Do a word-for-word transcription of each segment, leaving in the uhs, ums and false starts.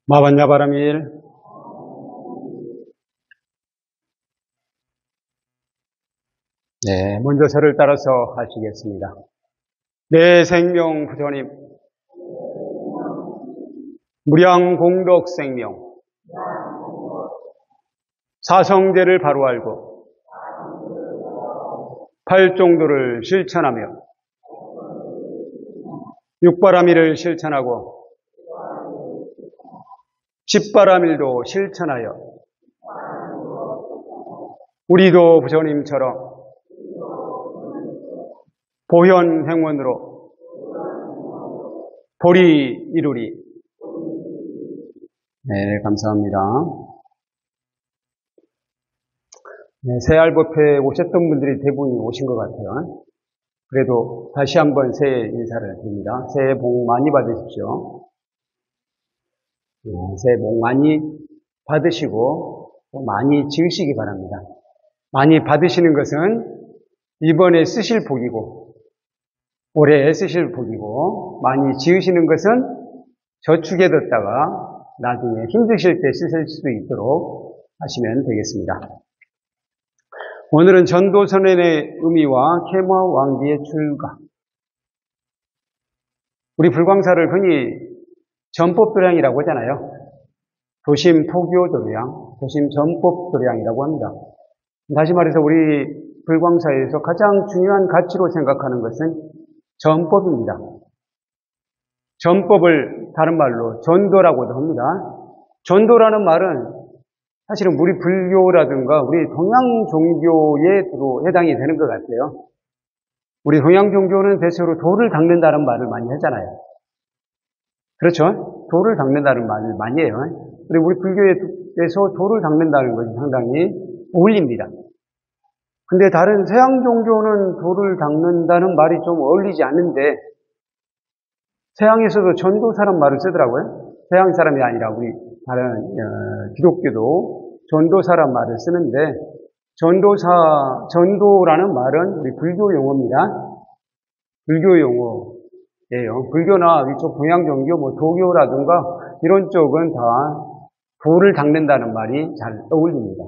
마반야바라밀. 네, 먼저 저를 따라서 하시겠습니다. 내 생명 부처님, 무량공덕 생명, 사성제를 바로 알고 팔종도를 실천하며 육바라밀을 실천하고 십바라밀도 실천하여 우리도 부처님처럼 보현행원으로 보리 이루리. 네, 감사합니다. 네, 새알법회에 오셨던 분들이 대부분 오신 것 같아요. 그래도 다시 한번 새해 인사를 드립니다. 새해 복 많이 받으십시오. 네, 새해 복 많이 받으시고 또 많이 지으시기 바랍니다. 많이 받으시는 것은 이번에 쓰실 복이고 올해 쓰실 복이고, 많이 지으시는 것은 저축해 뒀다가 나중에 힘드실 때 쓰실 수 있도록 하시면 되겠습니다. 오늘은 전도선언의 의미와 케마 왕비의 출가. 우리 불광사를 흔히 전법도량이라고 하잖아요. 도심 토교도량, 도심 전법도량이라고 합니다. 다시 말해서 우리 불광사에서 가장 중요한 가치로 생각하는 것은 전법입니다. 전법을 다른 말로 전도라고도 합니다. 전도라는 말은 사실은 우리 불교라든가 우리 동양 종교에 주로 해당이 되는 것 같아요. 우리 동양 종교는 대체로 도를 닦는다는 말을 많이 하잖아요. 그렇죠? 도를 닦는다는 말을 많이 해요. 그리고 우리 불교에서 도를 닦는다는 것이 상당히 어울립니다. 근데 다른 서양 종교는 도를 닦는다는 말이 좀 어울리지 않는데, 서양에서도 전도사란 말을 쓰더라고요. 서양 사람이 아니라 우리 다른 어, 기독교도 전도사란 말을 쓰는데, 전도사, 전도라는 말은 우리 불교 용어입니다. 불교 용어예요. 불교나 이쪽 동양 종교, 뭐 도교라든가 이런 쪽은 다 도를 닦는다는 말이 잘 어울립니다.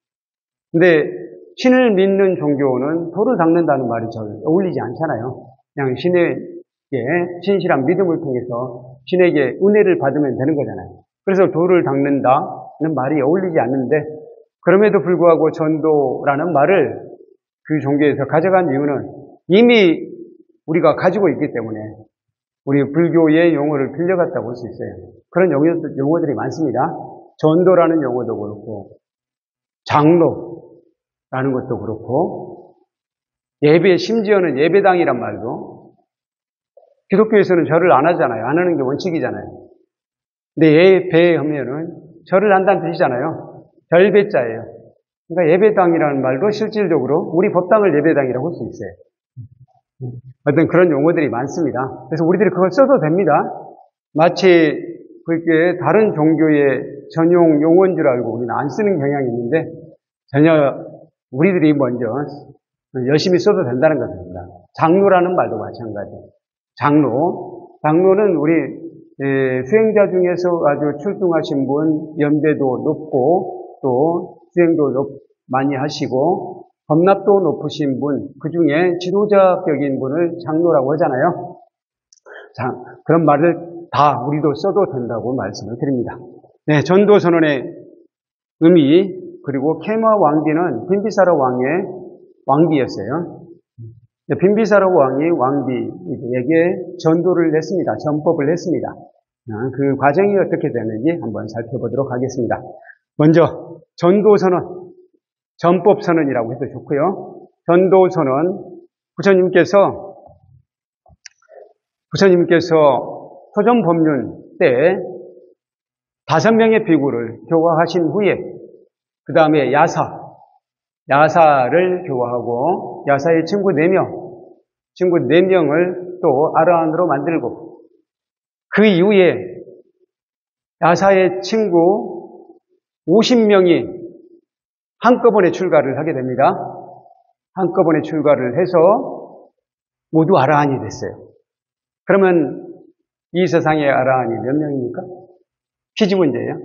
근데 신을 믿는 종교는 도를 닦는다는 말이 잘 어울리지 않잖아요. 그냥 신에게 신실한 믿음을 통해서 신에게 은혜를 받으면 되는 거잖아요. 그래서 도를 닦는다는 말이 어울리지 않는데, 그럼에도 불구하고 전도라는 말을 그 종교에서 가져간 이유는 이미 우리가 가지고 있기 때문에 우리 불교의 용어를 빌려갔다고 볼 수 있어요. 그런 용어들, 용어들이 많습니다. 전도라는 용어도 그렇고, 장로 라는 것도 그렇고, 예배, 심지어는 예배당이란 말도, 기독교에서는 절을 안 하잖아요. 안 하는 게 원칙이잖아요. 근데 예배하면은 절을 한다는 뜻이잖아요. 절배자예요. 그러니까 예배당이라는 말도 실질적으로 우리 법당을 예배당이라고 할 수 있어요. 어떤 그런 용어들이 많습니다. 그래서 우리들이 그걸 써도 됩니다. 마치 그게 다른 종교의 전용 용어인 줄 알고 우리는 안 쓰는 경향이 있는데, 전혀 우리들이 먼저 열심히 써도 된다는 것입니다. 장로라는 말도 마찬가지예요. 장로. 장로는 우리 수행자 중에서 아주 출중하신 분, 연배도 높고 또 수행도 높, 많이 하시고 법납도 높으신 분, 그 중에 지도자격인 분을 장로라고 하잖아요. 자, 그런 말을 다 우리도 써도 된다고 말씀을 드립니다. 네, 전도선언의 의미, 그리고 케마 왕비는 빈비사라 왕의 왕비였어요. 빈비사라 왕이 왕비에게 전도를 했습니다. 전법을 했습니다. 그 과정이 어떻게 되는지 한번 살펴보도록 하겠습니다. 먼저 전도선언, 전법선언이라고 해도 좋고요. 전도선언, 부처님께서 부처님께서 소전법륜 때 다섯 명의 비구를 교화하신 후에 그 다음에 야사, 야사를 교화하고 야사의 친구 네 명, 친구 네 명을 또 아라한으로 만들고, 그 이후에 야사의 친구 오십 명이 한꺼번에 출가를 하게 됩니다. 한꺼번에 출가를 해서 모두 아라한이 됐어요. 그러면 이 세상의 아라한이 몇 명입니까? 퀴즈 문제예요.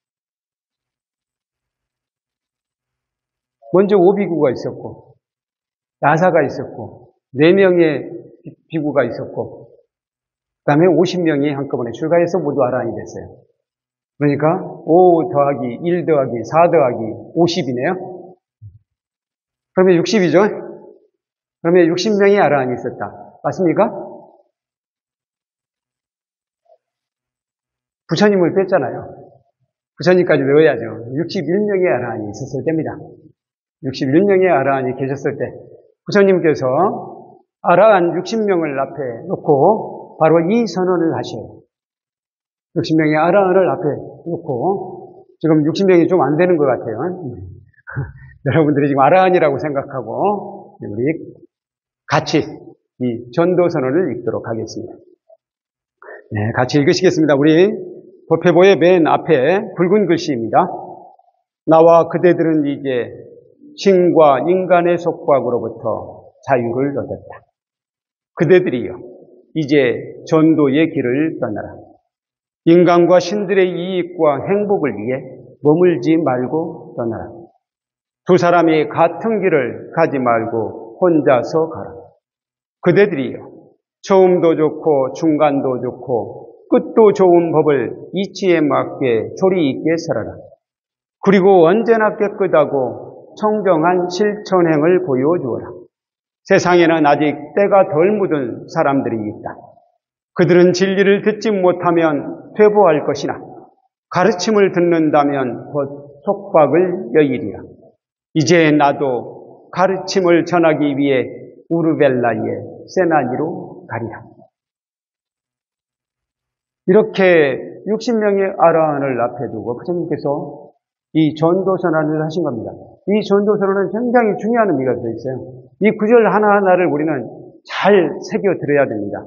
먼저 오비구가 있었고, 나사가 있었고, 네 명의 비구가 있었고, 그 다음에 오십 명이 한꺼번에 출가해서 모두 아라한이 됐어요. 그러니까 오 더하기 일 더하기 사 더하기 오십이네요. 그러면 육십이죠. 그러면 육십 명이 아라한이 있었다. 맞습니까? 부처님을 뺐잖아요. 부처님까지 넣어야죠. 육십일 명의 아라한이 있었을 때입니다. 육십일 명의 아라한이 계셨을 때 부처님께서 아라한 육십 명을 앞에 놓고 바로 이 선언을 하셔요. 육십 명의 아라한을 앞에 놓고, 지금 육십 명이 좀 안 되는 것 같아요. 여러분들이 지금 아라한이라고 생각하고 우리 같이 이 전도선언을 읽도록 하겠습니다. 네, 같이 읽으시겠습니다. 우리 법회보의 맨 앞에 붉은 글씨입니다. 나와 그대들은 이제 신과 인간의 속박으로부터 자유를 얻었다. 그대들이여 이제 전도의 길을 떠나라. 인간과 신들의 이익과 행복을 위해 머물지 말고 떠나라. 두 사람이 같은 길을 가지 말고 혼자서 가라. 그대들이여 처음도 좋고 중간도 좋고 끝도 좋은 법을 이치에 맞게 조리 있게 살아라. 그리고 언제나 깨끗하고 청정한 실천행을 보여주어라. 세상에는 아직 때가 덜 묻은 사람들이 있다. 그들은 진리를 듣지 못하면 퇴보할 것이나 가르침을 듣는다면 곧 속박을 여의리라. 이제 나도 가르침을 전하기 위해 우르벨라의 세나니로 가리라. 이렇게 육십 명의 아라한을 앞에 두고 부처님께서 이 전도선언을 하신 겁니다. 이 전도선언은 굉장히 중요한 의미가 들어있어요. 이 구절 하나하나를 우리는 잘 새겨들어야 됩니다.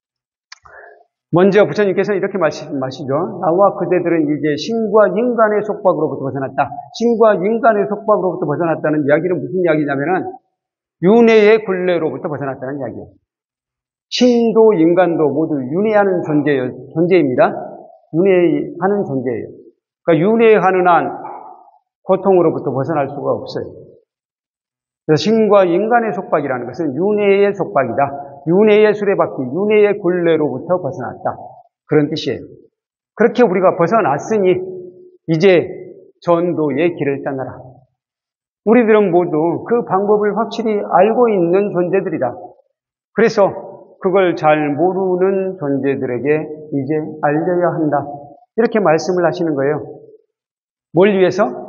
먼저 부처님께서는 이렇게 말씀하시죠. 나와 그대들은 이제 신과 인간의 속박으로부터 벗어났다. 신과 인간의 속박으로부터 벗어났다는 이야기는 무슨 이야기냐면은 윤회의 굴레로부터 벗어났다는 이야기예요. 신도 인간도 모두 윤회하는 존재예요. 존재입니다. 윤회하는 존재예요. 그러니까 윤회하는 한 고통으로부터 벗어날 수가 없어요. 그래서 신과 인간의 속박이라는 것은 윤회의 속박이다. 윤회의 수레바퀴, 윤회의 굴레로부터 벗어났다. 그런 뜻이에요. 그렇게 우리가 벗어났으니 이제 전도의 길을 떠나라. 우리들은 모두 그 방법을 확실히 알고 있는 존재들이다. 그래서 그걸 잘 모르는 존재들에게 이제 알려야 한다. 이렇게 말씀을 하시는 거예요. 뭘 위해서?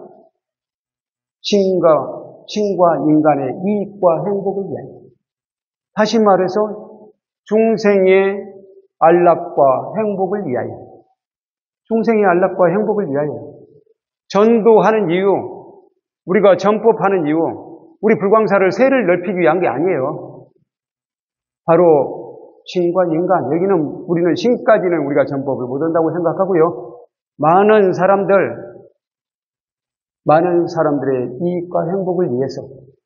신과, 신과 인간의 이익과 행복을 위하여. 다시 말해서 중생의 안락과 행복을 위하여. 중생의 안락과 행복을 위하여. 전도하는 이유, 우리가 전법하는 이유, 우리 불광사를 세를 넓히기 위한 게 아니에요. 바로 신과 인간, 여기는 우리는 신까지는 우리가 전법을 못 한다고 생각하고요. 많은 사람들, 많은 사람들의 이익과 행복을 위해서,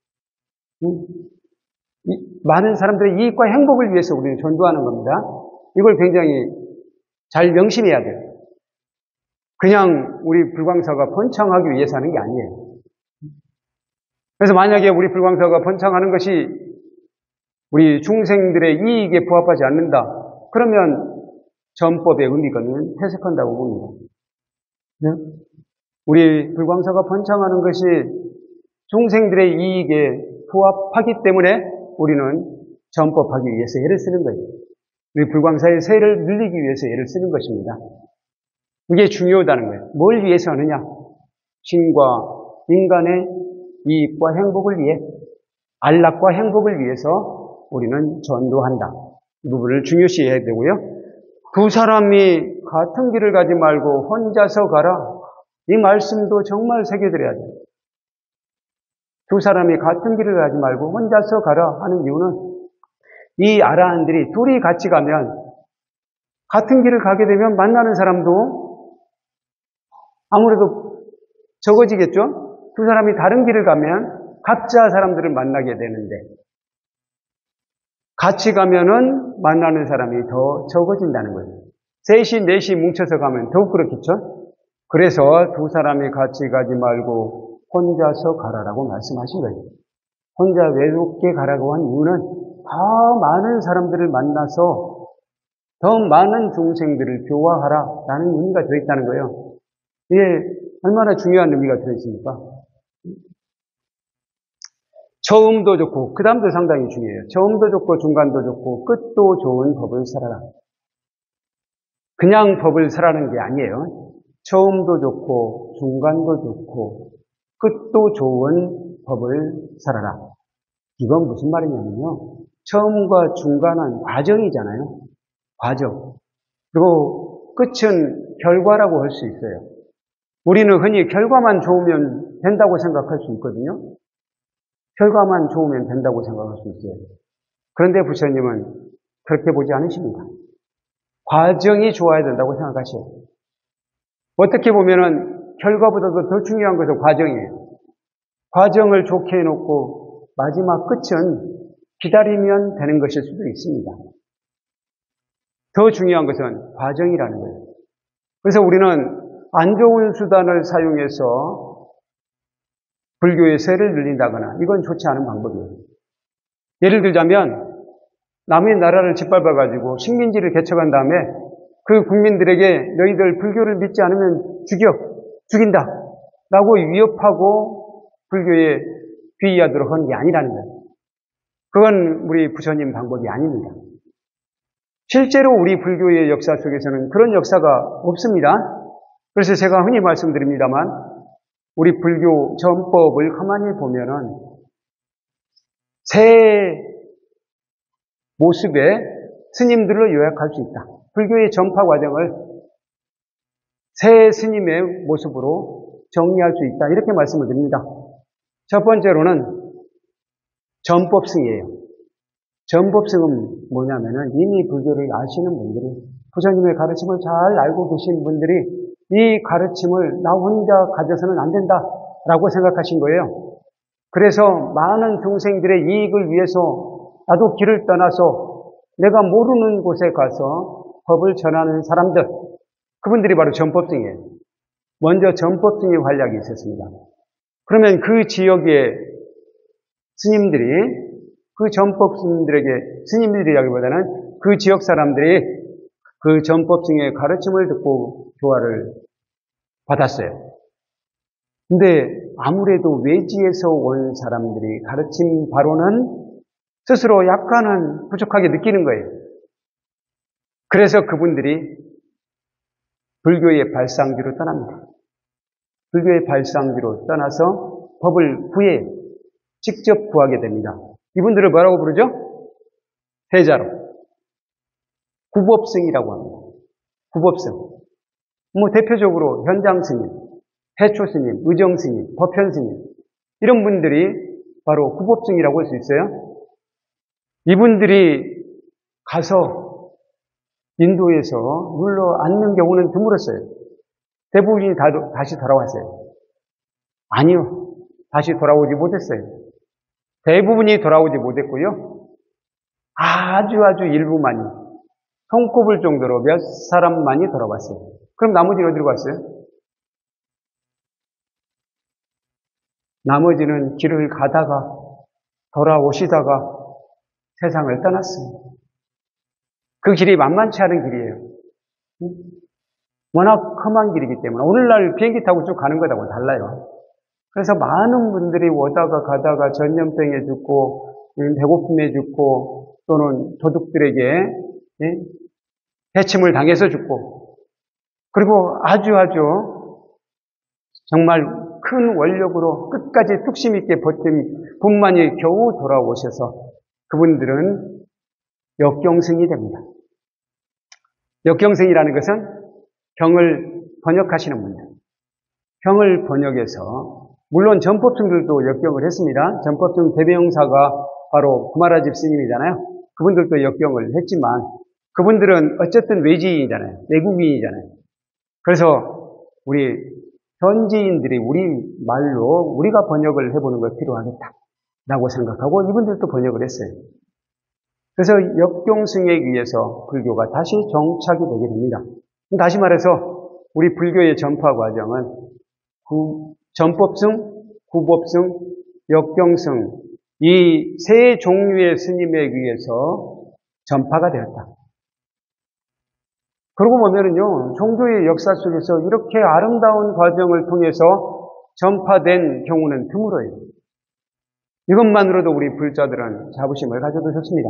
많은 사람들의 이익과 행복을 위해서 우리는 전도하는 겁니다. 이걸 굉장히 잘 명심해야 돼요. 그냥 우리 불광사가 번창하기 위해서 하는 게 아니에요. 그래서 만약에 우리 불광사가 번창하는 것이 우리 중생들의 이익에 부합하지 않는다. 그러면 전법의 의미는 퇴색한다고 봅니다. 네? 우리 불광사가 번창하는 것이 중생들의 이익에 부합하기 때문에 우리는 전법하기 위해서 애를 쓰는 거예요. 우리 불광사의 세를 늘리기 위해서 애를 쓰는 것입니다. 이게 중요하다는 거예요. 뭘 위해서 하느냐? 신과 인간의 이익과 행복을 위해, 안락과 행복을 위해서 우리는 전도한다. 이 부분을 중요시해야 되고요. 두 사람이 같은 길을 가지 말고 혼자서 가라. 이 말씀도 정말 새겨드려야 돼요. 두 사람이 같은 길을 가지 말고 혼자서 가라 하는 이유는 이 아라한들이 둘이 같이 가면 같은 길을 가게 되면 만나는 사람도 아무래도 적어지겠죠? 두 사람이 다른 길을 가면 각자 사람들을 만나게 되는데 같이 가면은 만나는 사람이 더 적어진다는 거예요. 셋이, 넷이 뭉쳐서 가면 더욱 그렇겠죠? 그래서 두 사람이 같이 가지 말고 혼자서 가라라고 말씀하신 거예요. 혼자 외롭게 가라고 한 이유는 더 많은 사람들을 만나서 더 많은 중생들을 교화하라라는 의미가 들어있다는 거예요. 이게 얼마나 중요한 의미가 들어있습니까? 처음도 좋고 그 다음도 상당히 중요해요. 처음도 좋고 중간도 좋고 끝도 좋은 법을 살아라. 그냥 법을 살아라는 게 아니에요. 처음도 좋고 중간도 좋고 끝도 좋은 법을 살아라. 이건 무슨 말이냐면요. 처음과 중간은 과정이잖아요. 과정. 그리고 끝은 결과라고 할 수 있어요. 우리는 흔히 결과만 좋으면 된다고 생각할 수 있거든요. 결과만 좋으면 된다고 생각할 수 있어요. 그런데 부처님은 그렇게 보지 않으십니다. 과정이 좋아야 된다고 생각하셔요. 어떻게 보면은 결과보다도 더 중요한 것은 과정이에요. 과정을 좋게 해놓고 마지막 끝은 기다리면 되는 것일 수도 있습니다. 더 중요한 것은 과정이라는 거예요. 그래서 우리는 안 좋은 수단을 사용해서 불교의 세를 늘린다거나 이건 좋지 않은 방법이에요. 예를 들자면 남의 나라를 짓밟아가지고 식민지를 개척한 다음에 그 국민들에게 너희들 불교를 믿지 않으면 죽여, 죽인다 라고 위협하고 불교에 귀의하도록 하는 게 아니라는 거예요. 그건 우리 부처님 방법이 아닙니다. 실제로 우리 불교의 역사 속에서는 그런 역사가 없습니다. 그래서 제가 흔히 말씀드립니다만 우리 불교 전법을 가만히 보면은 새 모습의 스님들로 요약할 수 있다. 불교의 전파 과정을 새 스님의 모습으로 정리할 수 있다. 이렇게 말씀을 드립니다. 첫 번째로는 전법승이에요. 전법승은 뭐냐면은 이미 불교를 아시는 분들이 부처님의 가르침을 잘 알고 계신 분들이 이 가르침을 나 혼자 가져서는 안 된다라고 생각하신 거예요. 그래서 많은 중생들의 이익을 위해서 나도 길을 떠나서 내가 모르는 곳에 가서 법을 전하는 사람들, 그분들이 바로 전법승이에요. 먼저 전법승의 활약이 있었습니다. 그러면 그 지역의 스님들이 그 전법스님들에게, 스님들이라기보다는 그 지역 사람들이 그 전법승의 가르침을 듣고 교화를 받았어요. 근데 아무래도 외지에서 온 사람들이 가르침 바로는 스스로 약간은 부족하게 느끼는 거예요. 그래서 그분들이 불교의 발상지로 떠납니다. 불교의 발상지로 떠나서 법을 구해요. 직접 구하게 됩니다. 이분들을 뭐라고 부르죠? 해자로. 구법승이라고 합니다. 구법승. 뭐 대표적으로 현장스님, 해초스님, 의정스님, 법현스님 이런 분들이 바로 구법승이라고 할 수 있어요. 이분들이 가서 인도에서 눌러 앉는 경우는 드물었어요. 대부분이 다, 다시 돌아왔어요. 아니요. 다시 돌아오지 못했어요. 대부분이 돌아오지 못했고요. 아주 아주 일부만이, 손꼽을 정도로 몇 사람만이 돌아왔어요. 그럼 나머지는 어디로 갔어요? 나머지는 길을 가다가 돌아오시다가 세상을 떠났습니다. 그 길이 만만치 않은 길이에요. 워낙 험한 길이기 때문에 오늘날 비행기 타고 쭉 가는 것하고 달라요. 그래서 많은 분들이 오다가 가다가 전염병에 죽고 배고픔에 죽고 또는 도둑들에게 해침을 당해서 죽고 그리고 아주 아주 정말 큰 원력으로 끝까지 뚝심 있게 버틴 분만이 겨우 돌아오셔서 그분들은 역경승이 됩니다. 역경승이라는 것은 경을 번역하시는 분들. 경을 번역해서 물론 전법승들도 역경을 했습니다. 전법승 대명사가 바로 구마라집 스님이잖아요. 그분들도 역경을 했지만 그분들은 어쨌든 외지인이잖아요. 외국인이잖아요. 그래서 우리 현지인들이 우리 말로 우리가 번역을 해보는 것 필요하겠다라고 생각하고 이분들도 번역을 했어요. 그래서 역경승에 의해서 불교가 다시 정착이 되게 됩니다. 다시 말해서 우리 불교의 전파 과정은 구, 전법승, 구법승, 역경승 이 세 종류의 스님에 의해서 전파가 되었다. 그러고 보면은요, 종교의 역사 속에서 이렇게 아름다운 과정을 통해서 전파된 경우는 드물어요. 이것만으로도 우리 불자들은 자부심을 가져도 좋습니다.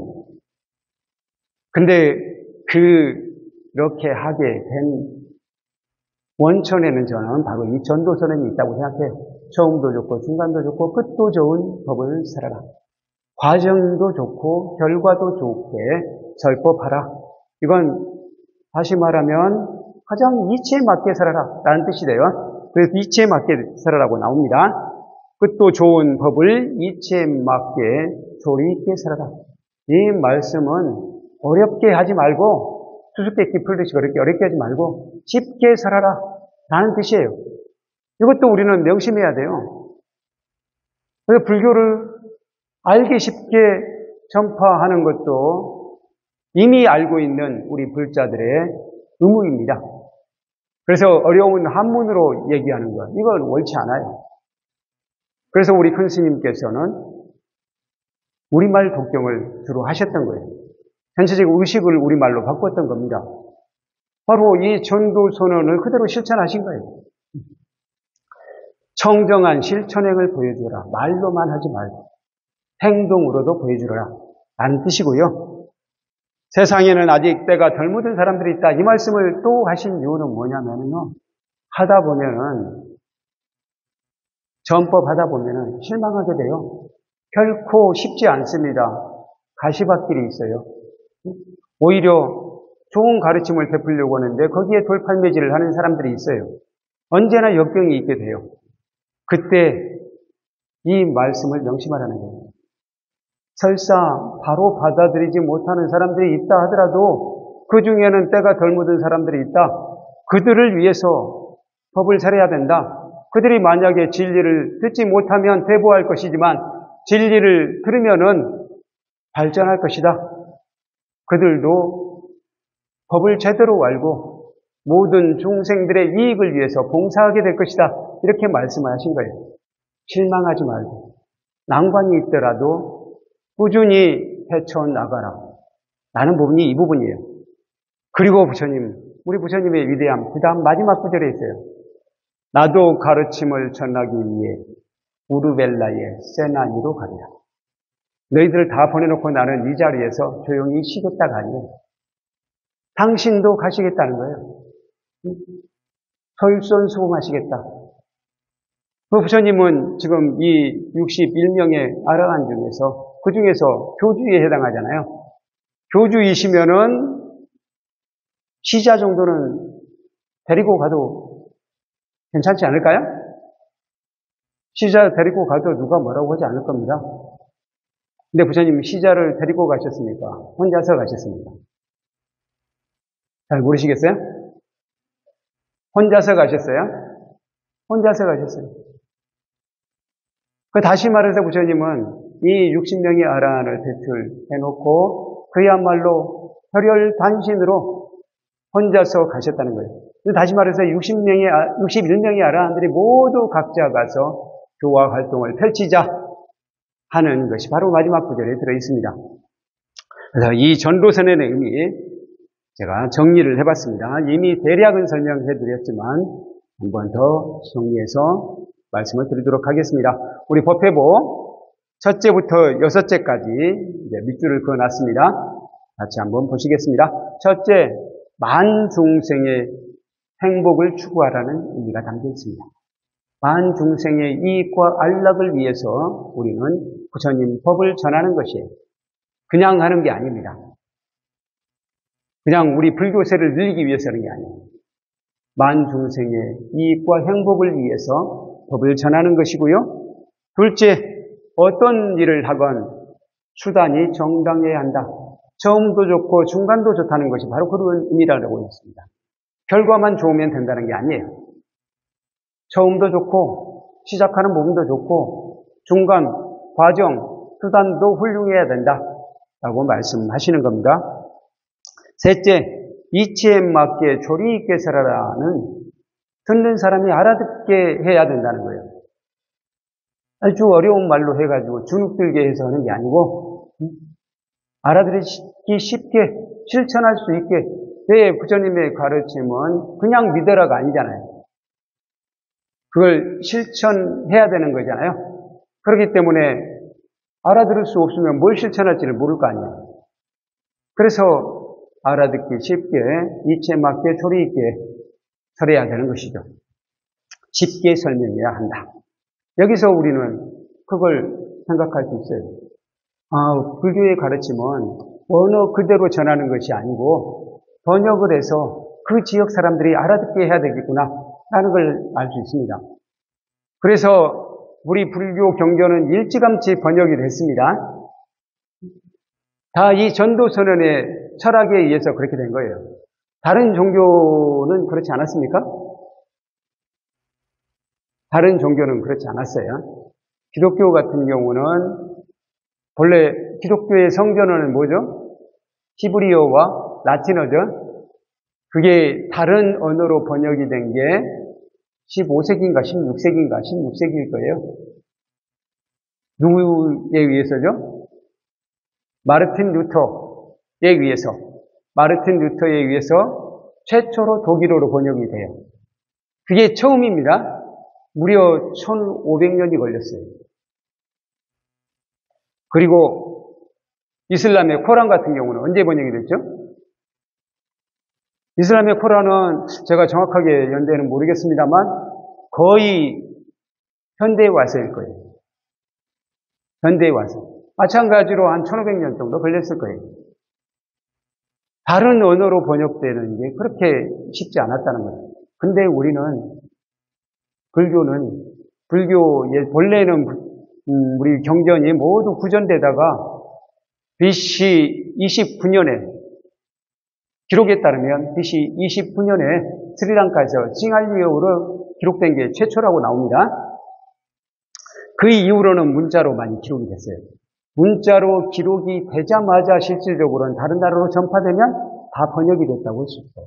근데 그렇게 하게 된 원천에는 저는 바로 이 전도선언이 있다고 생각해요. 처음도 좋고 중간도 좋고 끝도 좋은 법을 살아라. 과정도 좋고 결과도 좋게 절법하라. 이건 다시 말하면 가장 이치에 맞게 살아라 라는 뜻이 돼요. 그래서 이치에 맞게 살아라고 나옵니다. 끝도 좋은 법을 이치에 맞게 조리 있게 살아라. 이 말씀은 어렵게 하지 말고 수수께끼 풀듯이 어렵게 어렵게 하지 말고 쉽게 살아라 라는 뜻이에요. 이것도 우리는 명심해야 돼요. 그래서 불교를 알기 쉽게 전파하는 것도 이미 알고 있는 우리 불자들의 의무입니다. 그래서 어려운 한문으로 얘기하는 것, 이건 옳지 않아요. 그래서 우리 큰 스님께서는 우리말 독경을 주로 하셨던 거예요. 전체적 의식을 우리말로 바꿨던 겁니다. 바로 이 전도선언을 그대로 실천하신 거예요. 청정한 실천행을 보여주라. 말로만 하지 말고 행동으로도 보여주라 라는 뜻이고요. 세상에는 아직 때가 덜 묻은 사람들이 있다. 이 말씀을 또 하신 이유는 뭐냐면요. 하다 보면은, 전법 하다 보면은 실망하게 돼요. 결코 쉽지 않습니다. 가시밭길이 있어요. 오히려 좋은 가르침을 베풀려고 하는데 거기에 돌팔매질을 하는 사람들이 있어요. 언제나 역경이 있게 돼요. 그때 이 말씀을 명심하라는 거예요. 설사 바로 받아들이지 못하는 사람들이 있다 하더라도 그 중에는 때가 덜 묻은 사람들이 있다. 그들을 위해서 법을 차려야 된다. 그들이 만약에 진리를 듣지 못하면 퇴보할 것이지만 진리를 들으면은 발전할 것이다. 그들도 법을 제대로 알고 모든 중생들의 이익을 위해서 봉사하게 될 것이다. 이렇게 말씀하신 거예요. 실망하지 말고 난관이 있더라도 꾸준히 헤쳐나가라. 라는 부분이 이 부분이에요. 그리고 부처님, 우리 부처님의 위대함, 그 다음 마지막 구절에 있어요. 나도 가르침을 전하기 위해 우르벨라의 세나니로 가리라. 너희들 다 보내놓고 나는 이 자리에서 조용히 쉬겠다가 아니에요. 당신도 가시겠다는 거예요. 솔선수범하시겠다. 그 부처님은 지금 이 육십일 명의 아라한 중에서 그 중에서 교주에 해당하잖아요. 교주이시면은 시자 정도는 데리고 가도 괜찮지 않을까요? 시자 데리고 가도 누가 뭐라고 하지 않을 겁니다. 근데 부처님 시자를 데리고 가셨습니까? 혼자서 가셨습니까? 잘 모르시겠어요? 혼자서 가셨어요? 혼자서 가셨어요. 그 다시 말해서 부처님은 이 육십 명의 아라한을 배출해놓고 그야말로 혈혈 단신으로 혼자서 가셨다는 거예요. 다시 말해서 육십 명의, 육십일 명의 아라한들이 모두 각자 가서 교화 활동을 펼치자 하는 것이 바로 마지막 구절에 들어있습니다. 그래서 이 전도선언의 의미, 제가 정리를 해봤습니다. 이미 대략은 설명해드렸지만 한 번 더 정리해서 말씀을 드리도록 하겠습니다. 우리 법회보 첫째부터 여섯째까지 이제 밑줄을 그어놨습니다. 같이 한번 보시겠습니다. 첫째, 만중생의 행복을 추구하라는 의미가 담겨 있습니다. 만중생의 이익과 안락을 위해서 우리는 부처님 법을 전하는 것이에요. 그냥 하는 게 아닙니다. 그냥 우리 불교세를 늘리기 위해서 하는 게 아니에요. 만중생의 이익과 행복을 위해서 법을 전하는 것이고요. 둘째, 어떤 일을 하건 수단이 정당해야 한다. 처음도 좋고 중간도 좋다는 것이 바로 그런 의미라고 했습니다. 결과만 좋으면 된다는 게 아니에요. 처음도 좋고 시작하는 부분도 좋고 중간, 과정, 수단도 훌륭해야 된다. 라고 말씀하시는 겁니다. 셋째, 이치에 맞게 조리 있게 살아라는 듣는 사람이 알아듣게 해야 된다는 거예요. 아주 어려운 말로 해가지고 주눅들게 해서 하는 게 아니고 알아들기 쉽게 실천할 수 있게. 왜 부처님의 가르침은 그냥 믿어라가 아니잖아요. 그걸 실천해야 되는 거잖아요. 그렇기 때문에 알아들을 수 없으면 뭘 실천할지를 모를 거 아니에요. 그래서 알아듣기 쉽게 이치에 맞게 조리 있게 설해야 되는 것이죠. 쉽게 설명해야 한다. 여기서 우리는 그걸 생각할 수 있어요. 아, 불교의 가르침은 언어 그대로 전하는 것이 아니고 번역을 해서 그 지역 사람들이 알아듣게 해야 되겠구나 라는 걸 알 수 있습니다. 그래서 우리 불교 경전은 일찌감치 번역이 됐습니다. 다 이 전도선언의 철학에 의해서 그렇게 된 거예요. 다른 종교는 그렇지 않았습니까? 다른 종교는 그렇지 않았어요. 기독교 같은 경우는 본래 기독교의 성전어는 뭐죠? 히브리어와 라틴어죠. 그게 다른 언어로 번역이 된 게 십오 세기인가 십육 세기인가 십육 세기일 거예요. 누구에 의해서죠? 마르틴 루터에 의해서, 마르틴 루터에 의해서 최초로 독일어로 번역이 돼요. 그게 처음입니다. 무려 천오백 년이 걸렸어요. 그리고 이슬람의 코란 같은 경우는 언제 번역이 됐죠? 이슬람의 코란은 제가 정확하게 연대는 모르겠습니다만 거의 현대에 와서일 거예요. 현대에 와서. 마찬가지로 한 천오백 년 정도 걸렸을 거예요. 다른 언어로 번역되는 게 그렇게 쉽지 않았다는 거예요. 근데 우리는, 불교는, 불교의 본래는 음, 우리 경전이 모두 구전되다가 비씨 이십구 년에 기록에 따르면 비씨 이십구 년에 스리랑카에서 싱할리어로 기록된 게 최초라고 나옵니다. 그 이후로는 문자로 많이 기록이 됐어요. 문자로 기록이 되자마자 실질적으로는 다른 나라로 전파되면 다 번역이 됐다고 할 수 있어요.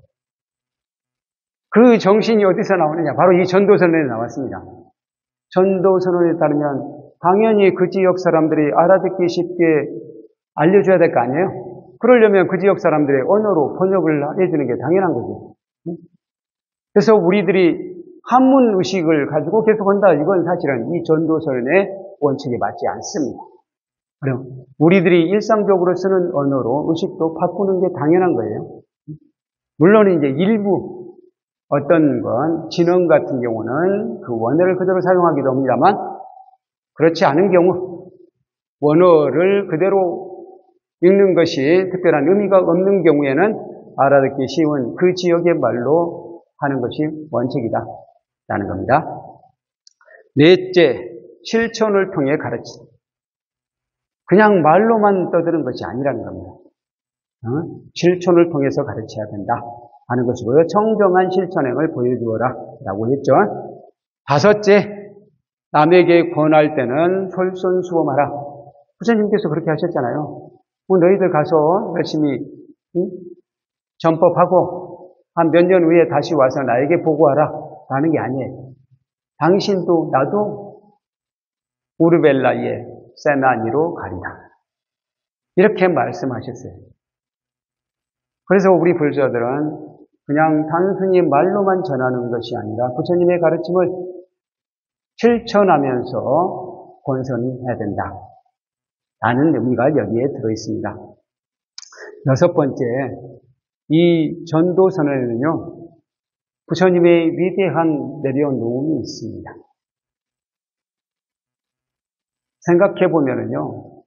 그 정신이 어디서 나오느냐? 바로 이 전도선언에 나왔습니다. 전도선언에 따르면 당연히 그 지역 사람들이 알아듣기 쉽게 알려줘야 될 거 아니에요? 그러려면 그 지역 사람들의 언어로 번역을 해주는 게 당연한 거죠. 그래서 우리들이 한문 의식을 가지고 계속 한다. 이건 사실은 이 전도선언의 원칙에 맞지 않습니다. 그럼 우리들이 일상적으로 쓰는 언어로 의식도 바꾸는 게 당연한 거예요. 물론 이제 일부 어떤 건 진언 같은 경우는 그 원어를 그대로 사용하기도 합니다만 그렇지 않은 경우 원어를 그대로 읽는 것이 특별한 의미가 없는 경우에는 알아듣기 쉬운 그 지역의 말로 하는 것이 원칙이다 라는 겁니다. 넷째, 실천을 통해 가르치다. 그냥 말로만 떠드는 것이 아니라는 겁니다. 어? 실천을 통해서 가르쳐야 된다 하는 것이고요. 청정한 실천행을 보여주어라 라고 했죠. 다섯째, 남에게 권할 때는 솔선수범하라. 부처님께서 그렇게 하셨잖아요. 뭐 너희들 가서 열심히 응? 전법하고 한 몇 년 후에 다시 와서 나에게 보고하라 라는 게 아니에요. 당신도 나도 우르벨라의 세나니로 가리라. 이렇게 말씀하셨어요. 그래서 우리 불자들은 그냥 단순히 말로만 전하는 것이 아니라 부처님의 가르침을 실천하면서 권선해야 된다 라는 의미가 여기에 들어있습니다. 여섯 번째, 이 전도선언에는요 부처님의 위대한 내려놓음이 있습니다. 생각해보면은요,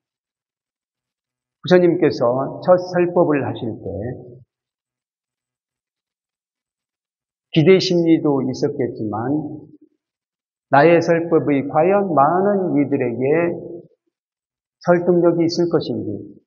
부처님께서 첫 설법을 하실 때, 기대심리도 있었겠지만, 나의 설법이 과연 많은 이들에게 설득력이 있을 것인지,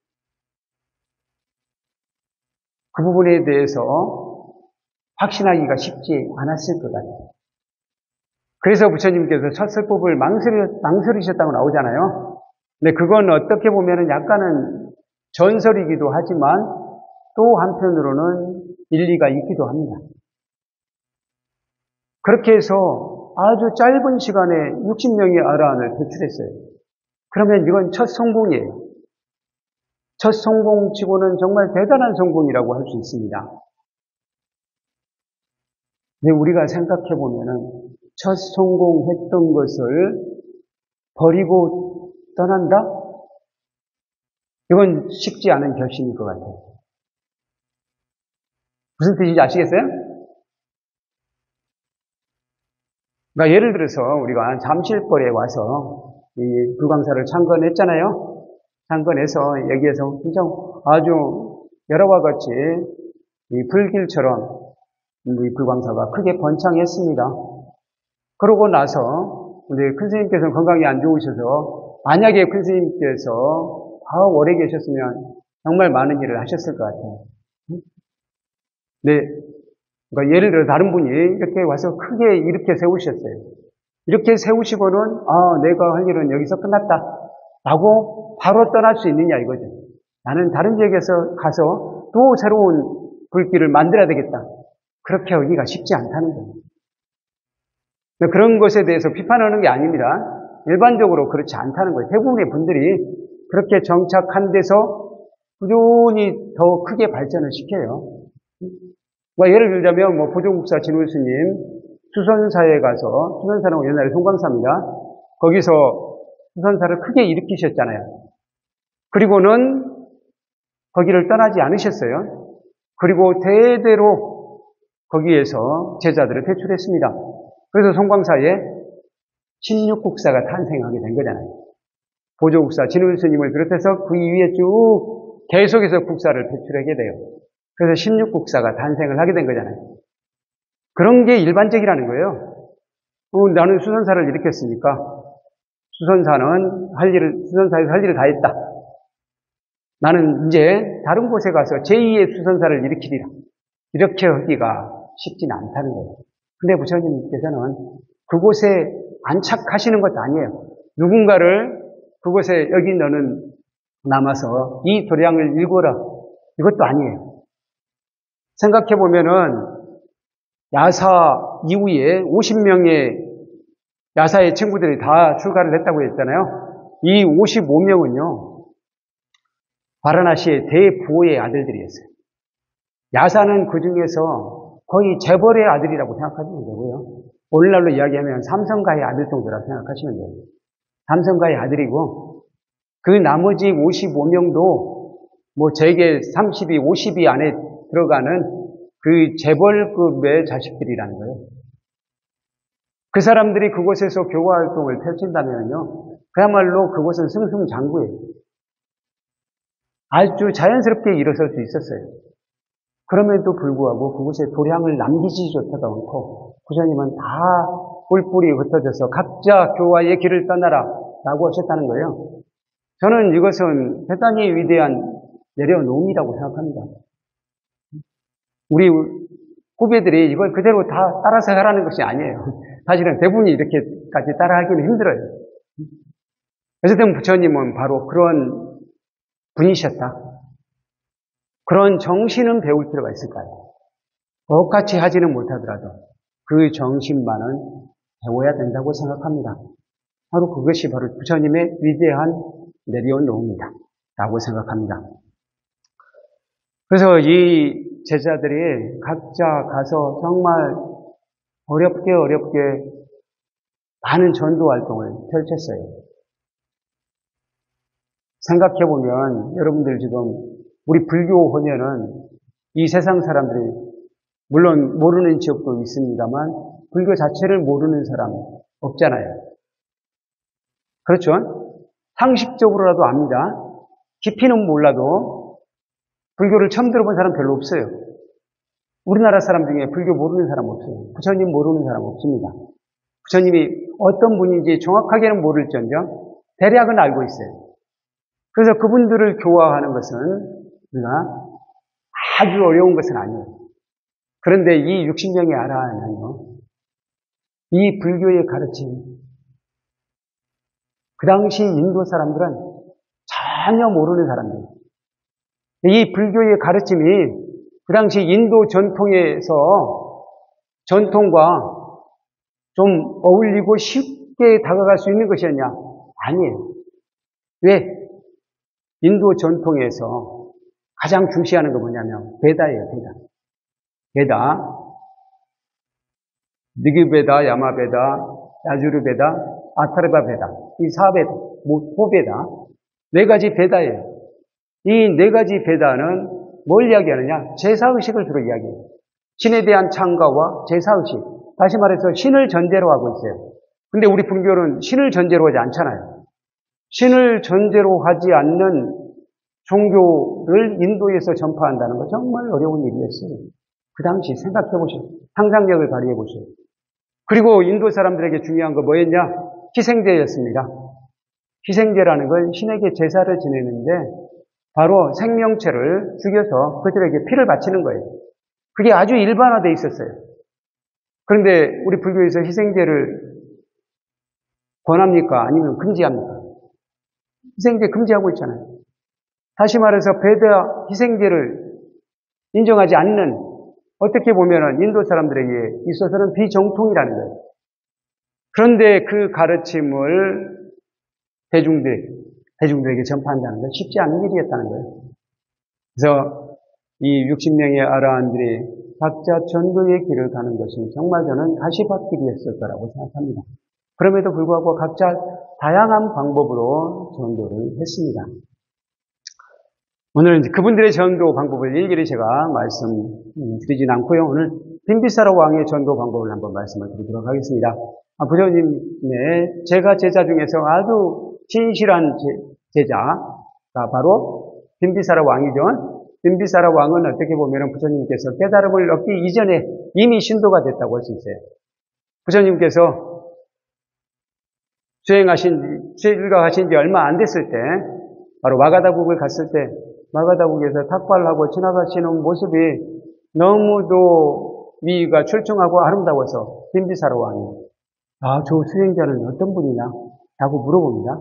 그 부분에 대해서 확신하기가 쉽지 않았을 것 같아요. 그래서 부처님께서 첫 설법을 망설이, 망설이셨다고 나오잖아요. 근데 그건 어떻게 보면은 약간은 전설이기도 하지만 또 한편으로는 일리가 있기도 합니다. 그렇게 해서 아주 짧은 시간에 육십 명의 아라한을 배출했어요. 그러면 이건 첫 성공이에요. 첫 성공치고는 정말 대단한 성공이라고 할 수 있습니다. 근데 우리가 생각해 보면은 첫 성공했던 것을 버리고 떠난다? 이건 쉽지 않은 결심일 것 같아요. 무슨 뜻인지 아시겠어요? 그러니까 예를 들어서 우리가 잠실벌에 와서 이 불광사를 창건했잖아요. 창건해서 여기에서 진짜 아주 여러와 같이 이 불길처럼 이 불광사가 크게 번창했습니다. 그러고 나서 우리 큰 스님께서는 건강이 안 좋으셔서 만약에 큰 스님께서 더 오래 계셨으면 정말 많은 일을 하셨을 것 같아요. 네, 그러니까 예를 들어 다른 분이 이렇게 와서 크게 이렇게 세우셨어요. 이렇게 세우시고는 아, 내가 할 일은 여기서 끝났다 라고 바로 떠날 수 있느냐 이거죠. 나는 다른 지역에서 가서 또 새로운 불길을 만들어야 되겠다. 그렇게 하기가 쉽지 않다는 거예요. 그런 것에 대해서 비판하는 게 아닙니다. 일반적으로 그렇지 않다는 거예요. 대부분의 분들이 그렇게 정착한 데서 꾸준히 더 크게 발전을 시켜요. 뭐 예를 들자면 뭐 보조국사 진울 스님 수선사에 가서, 수선사는 옛날에 송광사입니다. 거기서 수선사를 크게 일으키셨잖아요. 그리고는 거기를 떠나지 않으셨어요. 그리고 대대로 거기에서 제자들을 배출했습니다. 그래서 송광사에 십육 국사가 탄생하게 된 거잖아요. 보조국사 진울 스님을 비롯해서 그 이후에 쭉 계속해서 국사를 배출하게 돼요. 그래서 십육 국사가 탄생을 하게 된 거잖아요. 그런 게 일반적이라는 거예요. 어, 나는 수선사를 일으켰으니까 수선사는 할 일을, 수선사에서 할 일을 다 했다. 나는 이제 다른 곳에 가서 제이의 수선사를 일으키리라. 이렇게 하기가 쉽지는 않다는 거예요. 근데 부처님께서는 그곳에 안착하시는 것도 아니에요. 누군가를 그곳에 여기 너는 남아서 이 도량을 읽어라. 이것도 아니에요. 생각해보면은 야사 이후에 오십 명의 야사의 친구들이 다 출가를 했다고 했잖아요. 이 오십오 명은요, 바라나시의 대부호의 아들들이었어요. 야사는 그 중에서 거의 재벌의 아들이라고 생각하시면 되고요. 오늘날로 이야기하면 삼성가의 아들 정도라고 생각하시면 돼요. 삼성가의 아들이고, 그 나머지 오십오 명도 뭐 제게 삼십이, 오십이 안에 들어가는 그 재벌급의 자식들이라는 거예요. 그 사람들이 그곳에서 교화 활동을 펼친다면요, 그야말로 그곳은 승승장구예요. 아주 자연스럽게 일어설 수 있었어요. 그럼에도 불구하고 그곳에 도량을 남기지조차도 않고 부처님은 다 뿔뿔이 흩어져서 각자 교화의 길을 떠나라 라고 하셨다는 거예요. 저는 이것은 대단히 위대한 내려놓음이라고 생각합니다. 우리 후배들이 이걸 그대로 다 따라서 하라는 것이 아니에요. 사실은 대부분이 이렇게까지 따라하기는 힘들어요. 어쨌든 부처님은 바로 그런 분이셨다. 그런 정신은 배울 필요가 있을까요? 똑같이 하지는 못하더라도 그 정신만은 배워야 된다고 생각합니다. 바로 그것이 바로 부처님의 위대한 내려놓음이다 라고 생각합니다. 그래서 이 제자들이 각자 가서 정말 어렵게 어렵게 많은 전도 활동을 펼쳤어요. 생각해보면 여러분들 지금 우리 불교 헌혈은 이 세상 사람들이 물론 모르는 지역도 있습니다만 불교 자체를 모르는 사람 없잖아요. 그렇죠? 상식적으로라도 압니다. 깊이는 몰라도 불교를 처음 들어본 사람 별로 없어요. 우리나라 사람 중에 불교 모르는 사람 없어요. 부처님 모르는 사람 없습니다. 부처님이 어떤 분인지 정확하게는 모를지언정 대략은 알고 있어요. 그래서 그분들을 교화하는 것은 우리가 아주 어려운 것은 아니에요. 그런데 이 육십 명의 아라한은요, 이 불교의 가르침, 그 당시 인도 사람들은 전혀 모르는 사람들이에요. 이 불교의 가르침이 그 당시 인도 전통에서 전통과 좀 어울리고 쉽게 다가갈 수 있는 것이었냐? 아니에요. 왜? 인도 전통에서 가장 중시하는 거 뭐냐면 베다예요, 베다. 베다, 느규베다, 야마베다, 야주르베다, 아타르바베다, 이 사베다, 호베다, 네 가지 베다예요. 이 네 가지 베다는 뭘 이야기하느냐? 제사의식을 주로 이야기해요. 신에 대한 창가와 제사의식. 다시 말해서 신을 전제로 하고 있어요. 근데 우리 불교는 신을 전제로 하지 않잖아요. 신을 전제로 하지 않는 종교를 인도에서 전파한다는 거 정말 어려운 일이었어요. 그 당시 생각해 보세요. 상상력을 발휘해 보세요. 그리고 인도 사람들에게 중요한 거 뭐였냐? 희생제였습니다. 희생제라는 건 신에게 제사를 지내는데 바로 생명체를 죽여서 그들에게 피를 바치는 거예요. 그게 아주 일반화되어 있었어요. 그런데 우리 불교에서 희생제를 권합니까? 아니면 금지합니까? 희생제 금지하고 있잖아요. 다시 말해서 베다 희생제를 인정하지 않는, 어떻게 보면 인도 사람들에게 있어서는 비정통이라는 거예요. 그런데 그 가르침을 대중들, 대중들에게 전파한다는 건 쉽지 않은 일이었다는 거예요. 그래서 이 육십 명의 아라한들이 각자 전도의 길을 가는 것이 정말 저는 가시밭길이었을 거라고 생각합니다. 그럼에도 불구하고 각자 다양한 방법으로 전도를 했습니다. 오늘 그분들의 전도 방법을 일일이 제가 말씀드리진 않고요. 오늘 빈비사라 왕의 전도 방법을 한번 말씀을 드리도록 하겠습니다. 아, 부처님의 제가 제자 중에서 아주 진실한 제, 제자가 바로 빈비사라 왕이죠. 빈비사라 왕은 어떻게 보면 부처님께서 깨달음을 얻기 이전에 이미 신도가 됐다고 할 수 있어요. 부처님께서 수행하신, 출가하신 지 얼마 안 됐을 때, 바로 마가다국을 갔을 때, 마가다국에서 탁발하고 지나가시는 모습이 너무도 미가 출중하고 아름다워서 빈비사라 왕이 아, 저 수행자는 어떤 분이냐? 라고 물어봅니다.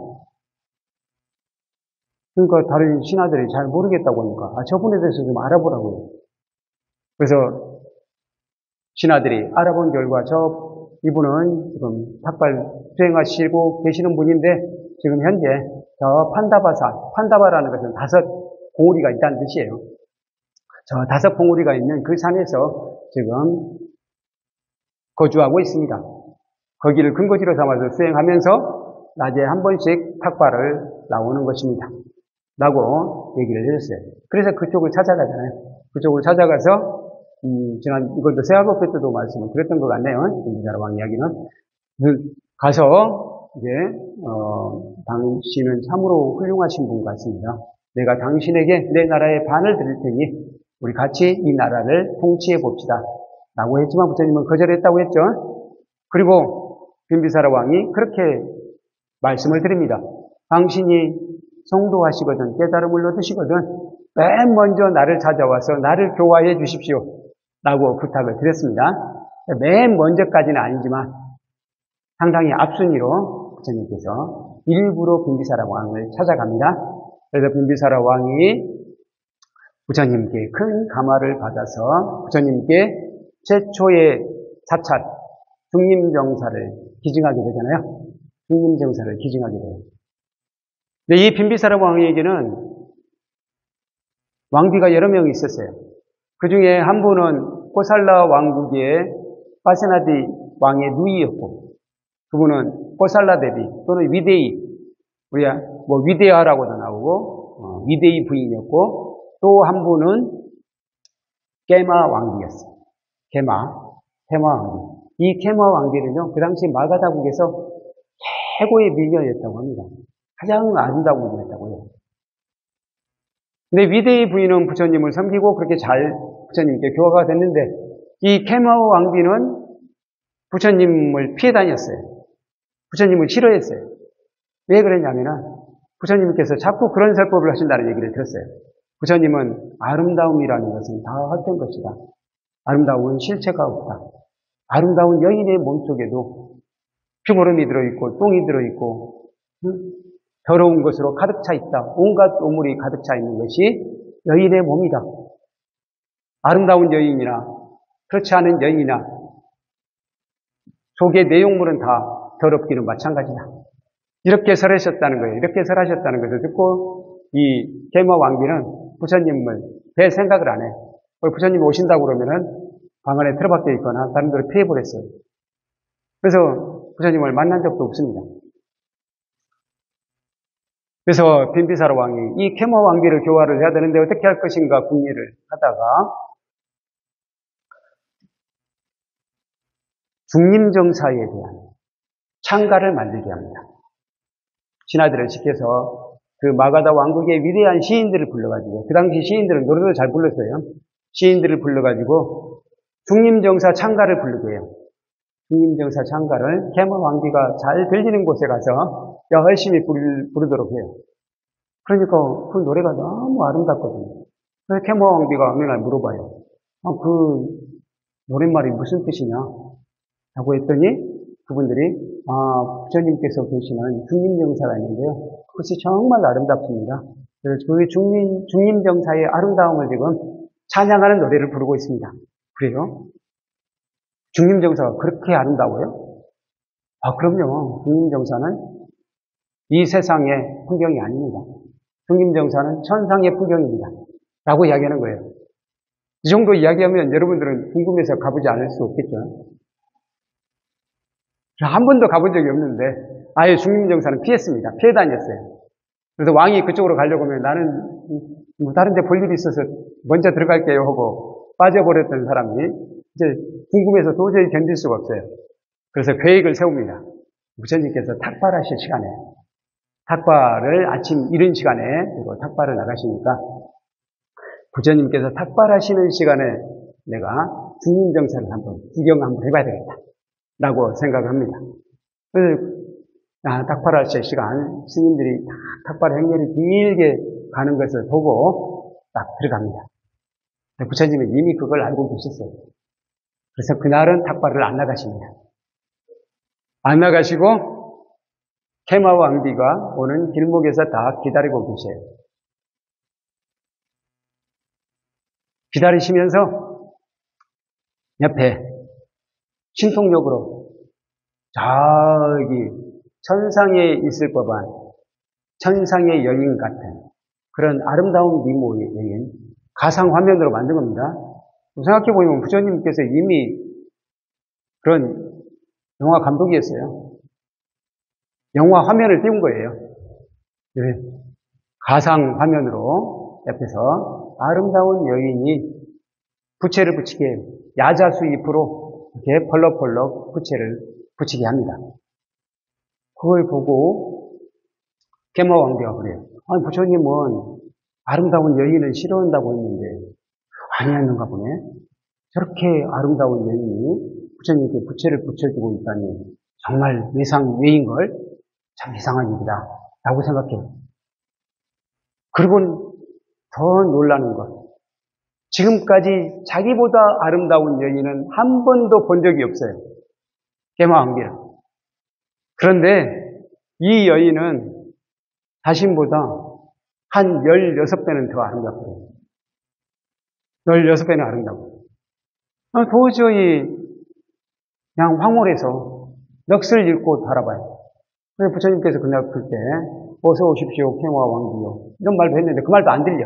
그러니까 다른 신하들이 잘 모르겠다고 하니까 아, 저분에 대해서 좀 알아보라고요. 그래서 신하들이 알아본 결과 저 이분은 지금 탁발 수행하시고 계시는 분인데 지금 현재 저 판다바사, 판다바라는 것은 다섯 봉우리가 있다는 뜻이에요. 저 다섯 봉우리가 있는 그 산에서 지금 거주하고 있습니다. 거기를 근거지로 삼아서 수행하면서 낮에 한 번씩 탁발을 나오는 것입니다. 라고 얘기를 해줬어요. 그래서 그쪽을 찾아가잖아요. 그쪽을 찾아가서 음, 지난 이것도 세아법회 때도 말씀을 드렸던 것 같네요. 빈비사라 왕 이야기는 가서 이제 어, 당신은 참으로 훌륭하신 분 같습니다. 내가 당신에게 내 나라의 반을 드릴 테니 우리 같이 이 나라를 통치해 봅시다. 라고 했지만 부처님은 거절했다고 했죠. 그리고 빈비사라 왕이 그렇게 말씀을 드립니다. 당신이 성도하시거든 깨달음을 얻으시거든 맨 먼저 나를 찾아와서 나를 교화해 주십시오. 라고 부탁을 드렸습니다. 맨 먼저까지는 아니지만 상당히 앞순위로 부처님께서 일부러 빈비사라 왕을 찾아갑니다. 그래서 빈비사라 왕이 부처님께 큰 감화를 받아서 부처님께 최초의 사찰, 중림정사를 기증하게 되잖아요. 중림정사를 기증하게 돼요. 근데 이 빈비사라 왕에게는 왕비가 여러 명이 있었어요. 그 중에 한 분은 코살라 왕국의 파세나디 왕의 누이였고, 그분은 코살라 대비 또는 위대이, 우리가 뭐 위대하라고도 나오고 어, 위대이 부인이었고, 또 한 분은 케마 왕비였어요. 케마, 케마 왕비. 이 케마 왕비는요, 그 당시 마가다국에서 최고의 미녀였다고 합니다. 가장 아름다운 분이었다고 해요. 근데 위대의 부인은 부처님을 섬기고 그렇게 잘 부처님께 교화가 됐는데 이 케마 왕비는 부처님을 피해 다녔어요. 부처님을 싫어했어요. 왜 그랬냐면은 부처님께서 자꾸 그런 설법을 하신다는 얘기를 들었어요. 부처님은 아름다움이라는 것은 다 헛된 것이다. 아름다움은 실체가 없다. 아름다운 여인의 몸속에도 피고름이 들어있고 똥이 들어있고 응? 더러운 것으로 가득 차 있다. 온갖 오물이 가득 차 있는 것이 여인의 몸이다. 아름다운 여인이나 그렇지 않은 여인이나 속의 내용물은 다 더럽기는 마찬가지다. 이렇게 설하셨다는 거예요. 이렇게 설하셨다는 것을 듣고 이 계모 왕비는 부처님을 뵐 생각을 안 해. 부처님 오신다고 그러면은 방 안에 틀어박혀 있거나 다른 데로 피해버렸어요. 그래서 부처님을 만난 적도 없습니다. 그래서 빈비사라 왕이 이 계모 왕비를 교화를 해야 되는데 어떻게 할 것인가 궁리를 하다가 중림정사에 대한 창가를 만들게 합니다. 신하들을 시켜서 그 마가다 왕국의 위대한 시인들을 불러가지고, 그 당시 시인들은 노래도 잘 불렀어요. 시인들을 불러가지고 중림정사 창가를 부르게 해요. 중림정사 창가를 계모 왕비가 잘 들리는 곳에 가서 열심히 부르도록 해요. 그러니까 그 노래가 너무 아름답거든요. 그래서 계모 왕비가 어느 날 물어봐요. 아, 그 노랫말이 무슨 뜻이냐? 라고 했더니 그분들이 아, 부처님께서 계시는 중림정사가 있는데요. 그것이 정말 아름답습니다. 그래서 그 중림, 중림정사의 아름다움을 지금 찬양하는 노래를 부르고 있습니다. 그래요? 중림정사가 그렇게 아름다워요? 아, 그럼요. 중림정사는 이 세상의 풍경이 아닙니다. 중림정사는 천상의 풍경입니다. 라고 이야기하는 거예요. 이 정도 이야기하면 여러분들은 궁금해서 가보지 않을 수 없겠죠. 한 번도 가본 적이 없는데 아예 중림정사는 피했습니다. 피해 다녔어요. 그래서 왕이 그쪽으로 가려고 하면 나는 뭐 다른 데 볼 일이 있어서 먼저 들어갈게요 하고 빠져버렸던 사람이 이제 궁금해서 도저히 견딜 수가 없어요. 그래서 계획을 세웁니다. 부처님께서 탁발하실 시간에 탁발을 아침 이른 시간에 그리고 탁발을 나가시니까 부처님께서 탁발하시는 시간에 내가 중림정사를 한번 구경 한번 해봐야 되겠다 라고 생각합니다. 그래서 아, 탁발하실 시간 스님들이 탁발 행렬이 길게 가는 것을 보고 딱 들어갑니다. 부처님은 이미 그걸 알고 계셨어요. 그래서 그날은 탁발을 안 나가십니다. 안 나가시고 계모 왕비가 오는 길목에서 다 기다리고 계세요. 기다리시면서 옆에 신통력으로 저기 천상에 있을 법한 천상의 여인 같은 그런 아름다운 미모의 여인 가상화면으로 만든 겁니다. 생각해보면 부처님께서 이미 그런 영화 감독이었어요. 영화 화면을 띄운 거예요. 네. 가상화면으로 옆에서 아름다운 여인이 부채를 붙이게 야자수 잎으로 이렇게 펄럭펄럭 부채를 붙이게 합니다. 그걸 보고 계모 왕비가 그래요. 아니 부처님은 아름다운 여인을 싫어한다고 했는데 아니었는가 보네. 저렇게 아름다운 여인이 부처님께 부채를 붙여주고 있다니 정말 예상 외인걸 참 이상한 일이다 라고 생각해요. 그리고 더 놀라는 것, 지금까지 자기보다 아름다운 여인은 한 번도 본 적이 없어요. 계모 왕비는. 그런데 이 여인은 자신보다 한 열여섯 배는 더 아름답거든요. 열여섯 배는 아름다고. 도저히 그냥 황홀해서 넋을 잃고 바라봐요. 그래서 부처님께서 그날 그때 어서 오십시오 계모 왕비요 이런 말도 했는데 그 말도 안 들려.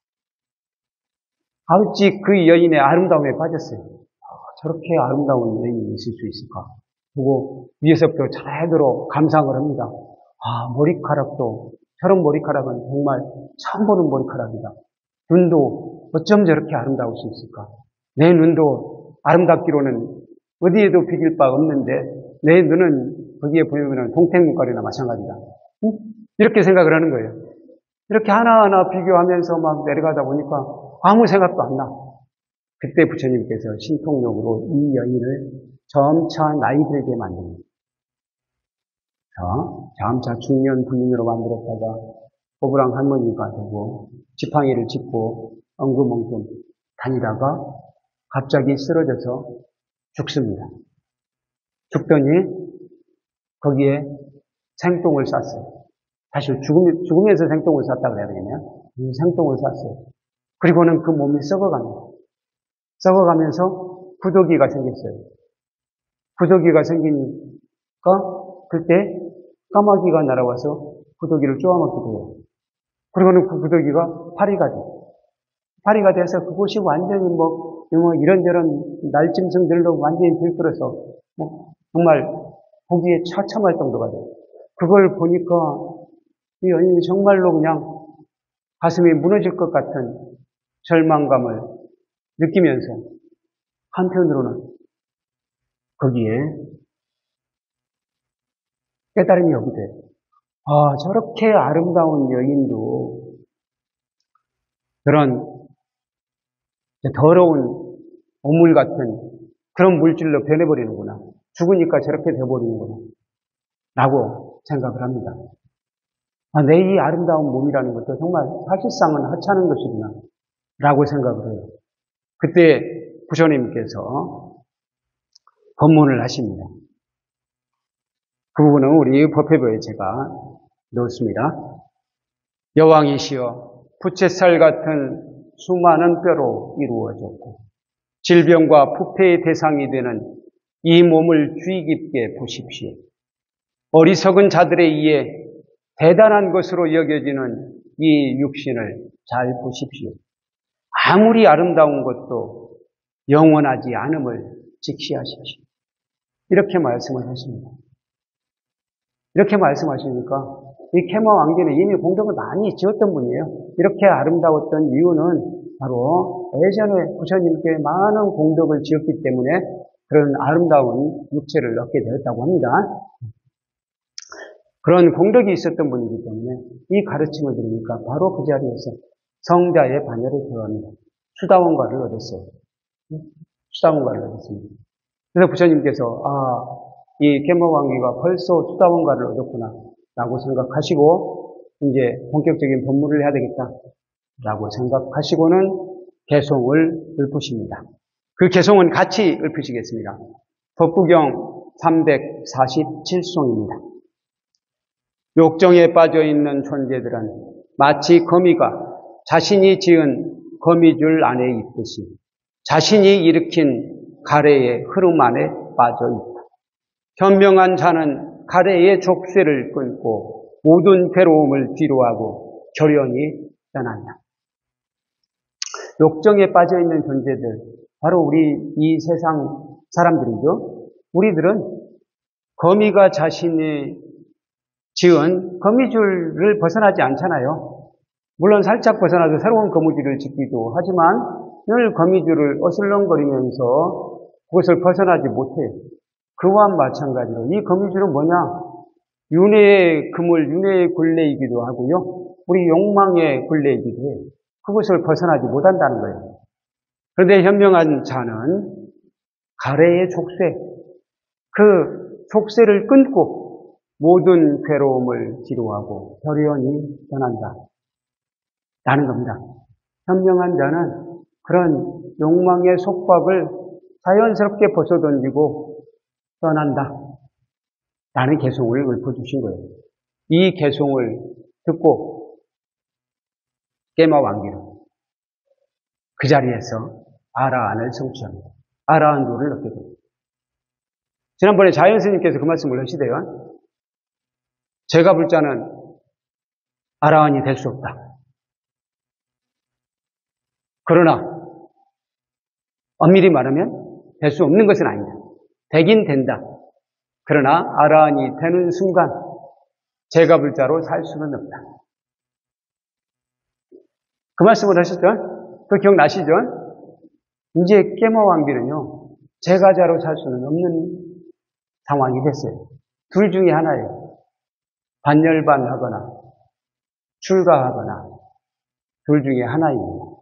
아버지 그 여인의 아름다움에 빠졌어요. 아, 저렇게 아름다운 여인이 있을 수 있을까? 보고 위에서부터 제대로 감상을 합니다. 아, 머리카락도 저런 머리카락은 정말 처음 보는 머리카락이다. 눈도 어쩜 저렇게 아름다울 수 있을까? 내 눈도 아름답기로는 어디에도 비길 바 없는데 내 눈은 거기에 보이면 동태눈깔이나 마찬가지다. 응? 이렇게 생각을 하는 거예요. 이렇게 하나하나 비교하면서 막 내려가다 보니까 아무 생각도 안 나. 그때 부처님께서 신통력으로 이 여인을 점차 나이 들게 만듭니다. 점차 중년 부인으로 만들었다가 오브랑 할머니가 되고 지팡이를 짚고 엉금엉금 다니다가 갑자기 쓰러져서 죽습니다. 죽더니 거기에 생똥을 쌌어요. 사실 죽음, 죽으면서 생똥을 쌌다고 해야 되겠네요. 생똥을 쌌어요. 그리고는 그 몸이 썩어갑니다. 썩어가면서 구더기가 생겼어요. 구더기가 생기니까 그때 까마귀가 날아와서 구더기를 쪼아먹기도 해요. 그리고는 그 구더기가 파리가 돼요. 파리가 돼서 그곳이 완전히 뭐, 뭐 이런저런 날짐승들로 완전히 들끓어서 뭐 정말 보기에 처참할 정도가 돼요. 그걸 보니까 이 여인이 정말로 그냥 가슴이 무너질 것 같은 절망감을 느끼면서 한편으로는 거기에 깨달음이 오게 돼요. 아, 저렇게 아름다운 여인도 그런 더러운 오물 같은 그런 물질로 변해버리는구나. 죽으니까 저렇게 돼버리는구나. 라고 생각을 합니다. 아, 내 이 아름다운 몸이라는 것도 정말 사실상은 하찮은 것이구나. 라고 생각을 해요. 그때 부처님께서 법문을 하십니다. 그 부분은 우리 법회부에 제가 넣었습니다. 여왕이시여 부채살 같은 수많은 뼈로 이루어졌고 질병과 부패의 대상이 되는 이 몸을 주의 깊게 보십시오. 어리석은 자들에 의해 대단한 것으로 여겨지는 이 육신을 잘 보십시오. 아무리 아름다운 것도 영원하지 않음을 직시하십시오. 이렇게 말씀을 하십니다. 이렇게 말씀하시니까 이 케마 왕비는 이미 공덕을 많이 지었던 분이에요. 이렇게 아름다웠던 이유는 바로 예전에 부처님께 많은 공덕을 지었기 때문에 그런 아름다운 육체를 얻게 되었다고 합니다. 그런 공덕이 있었던 분이기 때문에 이 가르침을 들으니까 바로 그 자리에서 성자의 반열에 들어갑니다. 수다원가를 얻었어요. 수다원가를 얻었습니다. 그래서 부처님께서 아, 이 케마 왕비가 벌써 수다원가를 얻었구나 라고 생각하시고 이제 본격적인 법문을 해야 되겠다 라고 생각하시고는 개송을 읊으십니다. 그 개송은 같이 읊으시겠습니다. 법구경 삼백사십칠 송입니다. 욕정에 빠져있는 존재들은 마치 거미가 자신이 지은 거미줄 안에 있듯이 자신이 일으킨 가래의 흐름 안에 빠져있다. 현명한 자는 가래의 족쇄를 끊고 모든 괴로움을 뒤로하고 결연히 떠난다. 욕정에 빠져있는 존재들, 바로 우리 이 세상 사람들이죠. 우리들은 거미가 자신이 지은 거미줄을 벗어나지 않잖아요. 물론 살짝 벗어나서 새로운 거미줄을 짓기도 하지만 늘 거미줄을 어슬렁거리면서 그것을 벗어나지 못해요. 그와 마찬가지로 이 거미줄은 뭐냐? 윤회의 그물, 윤회의 굴레이기도 하고요. 우리 욕망의 굴레이기도 해요. 그것을 벗어나지 못한다는 거예요. 그런데 현명한 자는 가래의 족쇄, 그 족쇄를 끊고 모든 괴로움을 뒤로하고 결연히 떠난다. 라는 겁니다. 현명한 자는 그런 욕망의 속박을 자연스럽게 벗어던지고 떠난다. 라는 개송을 읊어주신 거예요. 이 개송을 듣고 깨마 왕비는 그 자리에서 아라한을 성취합니다. 아라한도를 얻게 됩니다. 지난번에 자연스님께서 그 말씀을 하시대요. 제가 볼 자는 아라한이 될 수 없다. 그러나 엄밀히 말하면 될 수 없는 것은 아니다. 되긴 된다. 그러나 아라한이 되는 순간 제가 볼 자로 살 수는 없다. 그 말씀을 하셨죠? 그 기억나시죠? 이제 깨마 왕비는요, 제가자로 살 수는 없는 상황이 됐어요. 둘 중에 하나예요. 반열반하거나 출가하거나 둘 중에 하나입니다.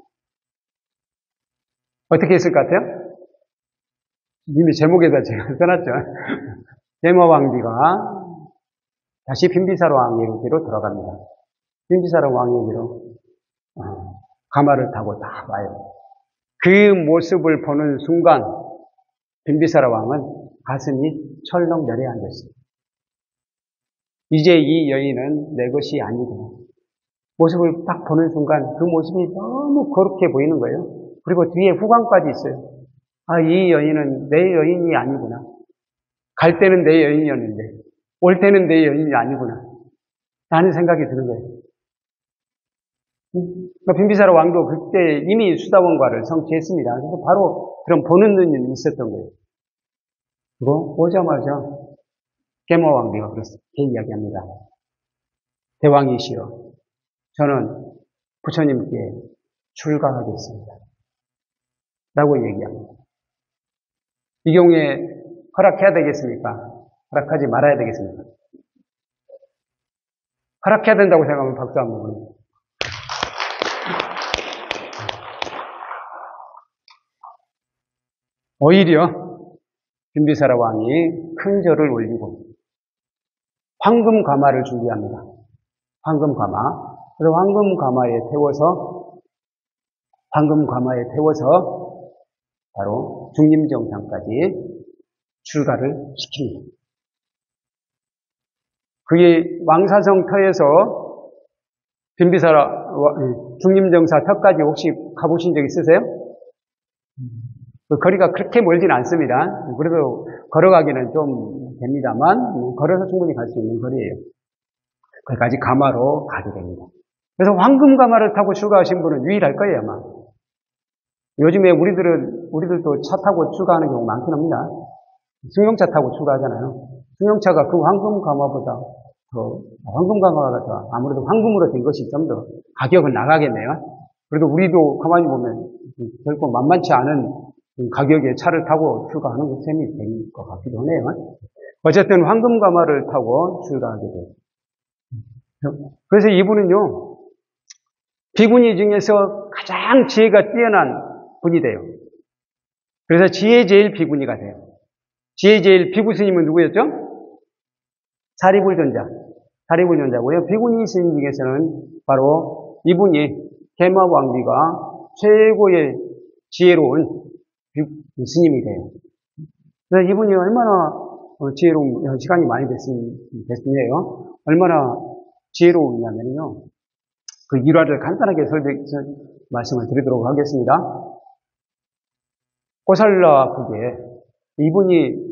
어떻게 했을 것 같아요? 이미 제목에다 제가 써놨죠. 깨마 왕비가 다시 빈비사로 왕에게로 돌아갑니다. 빈비사로 왕에게로 어, 가마를 타고 다 와요. 그 모습을 보는 순간 빈비사라 왕은 가슴이 철렁 내려앉았어요. 이제 이 여인은 내 것이 아니구나. 모습을 딱 보는 순간 그 모습이 너무 거룩해 보이는 거예요. 그리고 뒤에 후광까지 있어요. 아, 이 여인은 내 여인이 아니구나. 갈 때는 내 여인이었는데 올 때는 내 여인이 아니구나 라는 생각이 드는 거예요. 그러니까 빈비사라 왕도 그때 이미 수다원과를 성취했습니다. 그래서 바로 그런 보는 눈이 있었던 거예요. 그리고 오자마자 게마 왕비가 그렇게 이야기합니다. 대왕이시여, 저는 부처님께 출가하겠습니다. 라고 얘기합니다. 이 경우에 허락해야 되겠습니까? 허락하지 말아야 되겠습니까? 허락해야 된다고 생각하면 박수 한번 보내요. 오히려 빈비사라 왕이 큰 절을 올리고 황금 가마를 준비합니다. 황금 가마. 그래서 황금 가마에 태워서 황금 가마에 태워서 바로 중림정상까지 출가를 시킵니다. 그게 왕사성 터에서 빈비사라 중림정사 터까지 혹시 가보신 적 있으세요? 그 거리가 그렇게 멀진 않습니다. 그래도 걸어가기는 좀 됩니다만 걸어서 충분히 갈 수 있는 거리예요. 거기까지 가마로 가게 됩니다. 그래서 황금 가마를 타고 출가하신 분은 유일할 거예요, 아마. 요즘에 우리들은 우리들도 차 타고 출가하는 경우 많긴 합니다. 승용차 타고 출가하잖아요. 승용차가 그 황금 가마보다 더 황금 가마가 더 아무래도 황금으로 된 것이 좀 더 가격은 나가겠네요. 그래도 우리도 가만히 보면 결코 만만치 않은 가격의 차를 타고 출가하는 셈이 된 것 같기도 하네요. 어쨌든 황금 가마를 타고 출가하게 돼요. 그래서 이분은요, 비구니 중에서 가장 지혜가 뛰어난 분이 돼요. 그래서 지혜 제일 비구니가 돼요. 지혜 제일 비구 스님은 누구였죠? 사리불존자. 사리불존자고요. 비구니 스님 중에서는 바로 이분이 게마 왕비가 최고의 지혜로운 스님이 돼요. 그래서 이분이 얼마나 지혜로운, 시간이 많이 됐으네요. 얼마나 지혜로우냐면요. 그 일화를 간단하게 설명, 말씀을 드리도록 하겠습니다. 고살라 국에 이분이,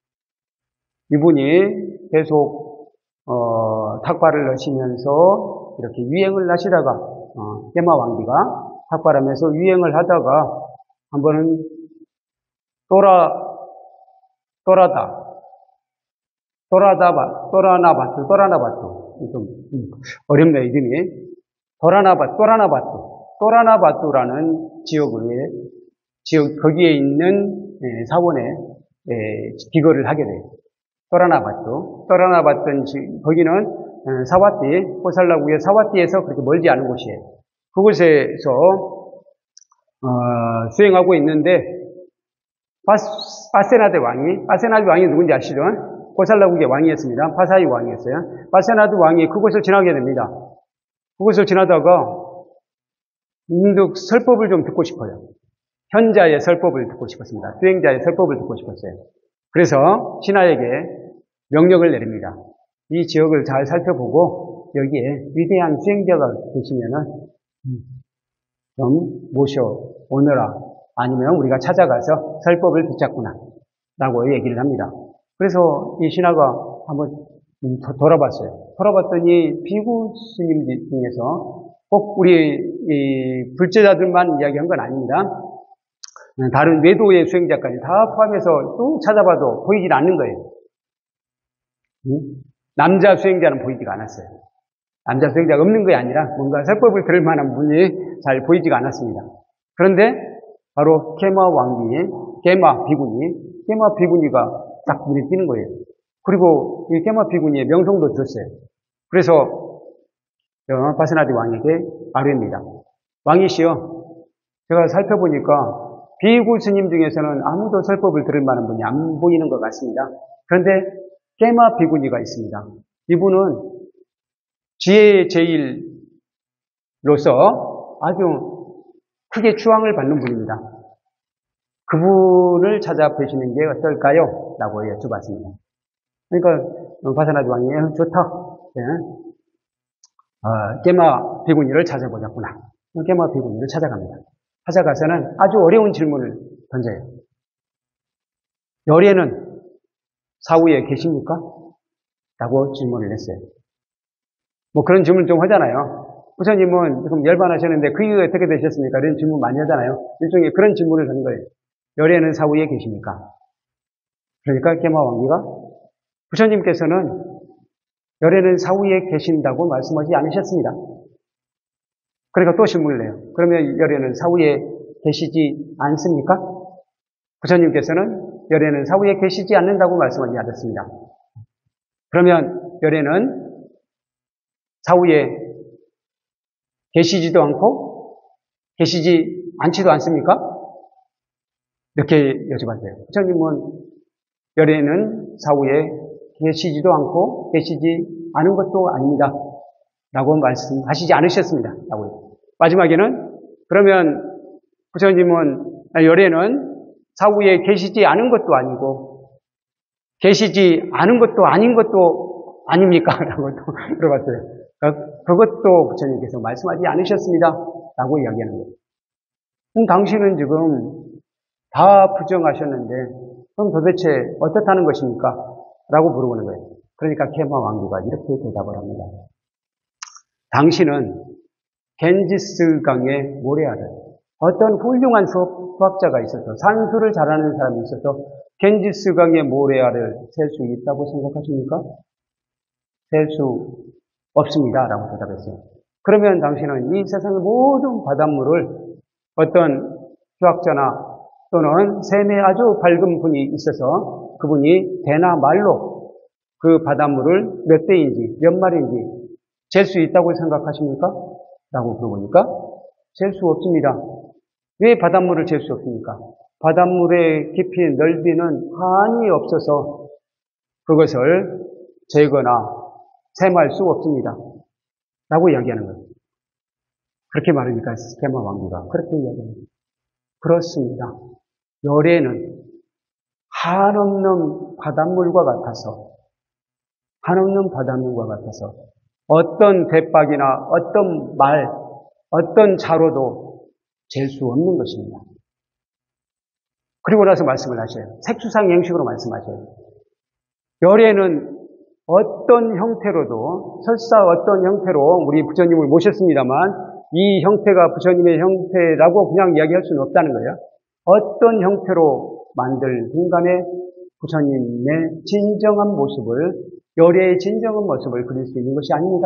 이분이 계속, 어, 탁발을 하시면서 이렇게 유행을 하시다가, 어, 게마 왕비가 탁발하면서 유행을 하다가 한 번은 또라, 또라다, 또라다바, 또라나바트, 또라나바트. 좀 어렵네요, 이름이. 또라나바트, 또라나바트. 또라나바트라는 지역에, 지역, 거기에 있는 사원에 기거를 하게 돼요. 또라나바트. 또라나바트는, 거기는 사와띠, 고살라국의 사와띠에서 그렇게 멀지 않은 곳이에요. 그곳에서, 어, 수행하고 있는데, 파스, 파세나드 왕이, 파세나드 왕이 누군지 아시죠? 고살라국의 왕이었습니다. 파사이 왕이었어요. 파세나드 왕이 그곳을 지나게 됩니다. 그곳을 지나다가 문득 설법을 좀 듣고 싶어요. 현자의 설법을 듣고 싶었습니다. 수행자의 설법을 듣고 싶었어요. 그래서 신하에게 명령을 내립니다. 이 지역을 잘 살펴보고 여기에 위대한 수행자가 계시면은 좀 모셔 오너라. 아니면 우리가 찾아가서 설법을 붙잡구나. 라고 얘기를 합니다. 그래서 이 신하가 한번 돌아봤어요. 돌아봤더니 비구 스님 중에서 꼭 우리 이 불제자들만 이야기한 건 아닙니다. 다른 외도의 수행자까지 다 포함해서 또 찾아봐도 보이질 않는 거예요. 남자 수행자는 보이지가 않았어요. 남자 수행자가 없는 게 아니라 뭔가 설법을 들을 만한 분이 잘 보이지가 않았습니다. 그런데 바로 게마 왕비의 게마 비구니, 게마 비구니가 딱 눈에 띄는 거예요. 그리고 이 게마 비구니의 명성도 들었어요. 그래서 바세나드 왕에게 아뢰입니다. 왕이시여, 제가 살펴보니까 비구 스님 중에서는 아무도 설법을 들을 만한 분이 안 보이는 것 같습니다. 그런데 게마 비구니가 있습니다. 이분은 지혜의 제일로서 아주 크게 추앙을 받는 분입니다. 그분을 찾아뵈시는 게 어떨까요? 라고 여쭤봤습니다. 그러니까 바세나드 왕이 좋다. 네. 어, 게마 비구니를 찾아보자꾸나. 게마 비구니를 찾아갑니다. 찾아가서는 아주 어려운 질문을 던져요. 열애는 사후에 계십니까? 라고 질문을 했어요. 뭐 그런 질문 좀 하잖아요. 부처님은 지금 열반하셨는데 그 이후에 어떻게 되셨습니까? 이런 질문 많이 하잖아요. 일종의 그런 질문을 하는 거예요. 열애는 사후에 계십니까? 그러니까 게마 왕비가 부처님께서는 열애는 사후에 계신다고 말씀하지 않으셨습니다. 그러니까 또 질문을 해요. 그러면 열애는 사후에 계시지 않습니까? 부처님께서는 열애는 사후에 계시지 않는다고 말씀하지 않았습니다. 그러면 열애는 사후에 계시지도 않고 계시지 않지도 않습니까? 이렇게 여쭤봤어요. 부처님은 열애는 사후에 계시지도 않고 계시지 않은 것도 아닙니다. 라고 말씀하시지 않으셨습니다. 라고요. 마지막에는 그러면 부처님은 열애는 사후에 계시지 않은 것도 아니고 계시지 않은 것도 아닌 것도 아닙니까? 라고 또 물어봤어요. 그것도 부처님께서 말씀하지 않으셨습니다. 라고 이야기하는 거예요. 그럼 당신은 지금 다 부정하셨는데 그럼 도대체 어떻다는 것입니까? 라고 물어보는 거예요. 그러니까 케마 왕비가 이렇게 대답을 합니다. 당신은 겐지스 강의 모래알을 어떤 훌륭한 수학자가 있어서 산수를 잘하는 사람이 있어서 겐지스 강의 모래알을 셀 수 있다고 생각하십니까? 셀 수 없습니다. 라고 대답했어요. 그러면 당신은 이 세상의 모든 바닷물을 어떤 수학자나 또는 셈에 아주 밝은 분이 있어서 그분이 대나 말로 그 바닷물을 몇 대인지 몇 마리인지 잴 수 있다고 생각하십니까? 라고 물어보니까 잴 수 없습니다. 왜 바닷물을 잴 수 없습니까? 바닷물의 깊이 넓이는 한이 없어서 그것을 재거나 셈할 수 없습니다. 라고 이야기하는 거예요. 그렇게 말하니까 게마 왕비가 그렇게 이야기합니다. 그렇습니다. 열애는 한없는 바닷물과 같아서 한없는 바닷물과 같아서 어떤 대박이나 어떤 말, 어떤 자로도 잴 수 없는 것입니다. 그리고 나서 말씀을 하셔요. 색수상 양식으로 말씀하셔요. 열애는 어떤 형태로도 설사 어떤 형태로 우리 부처님을 모셨습니다만 이 형태가 부처님의 형태라고 그냥 이야기할 수는 없다는 거예요. 어떤 형태로 만들든 간에 부처님의 진정한 모습을 열애의 진정한 모습을 그릴 수 있는 것이 아닙니다.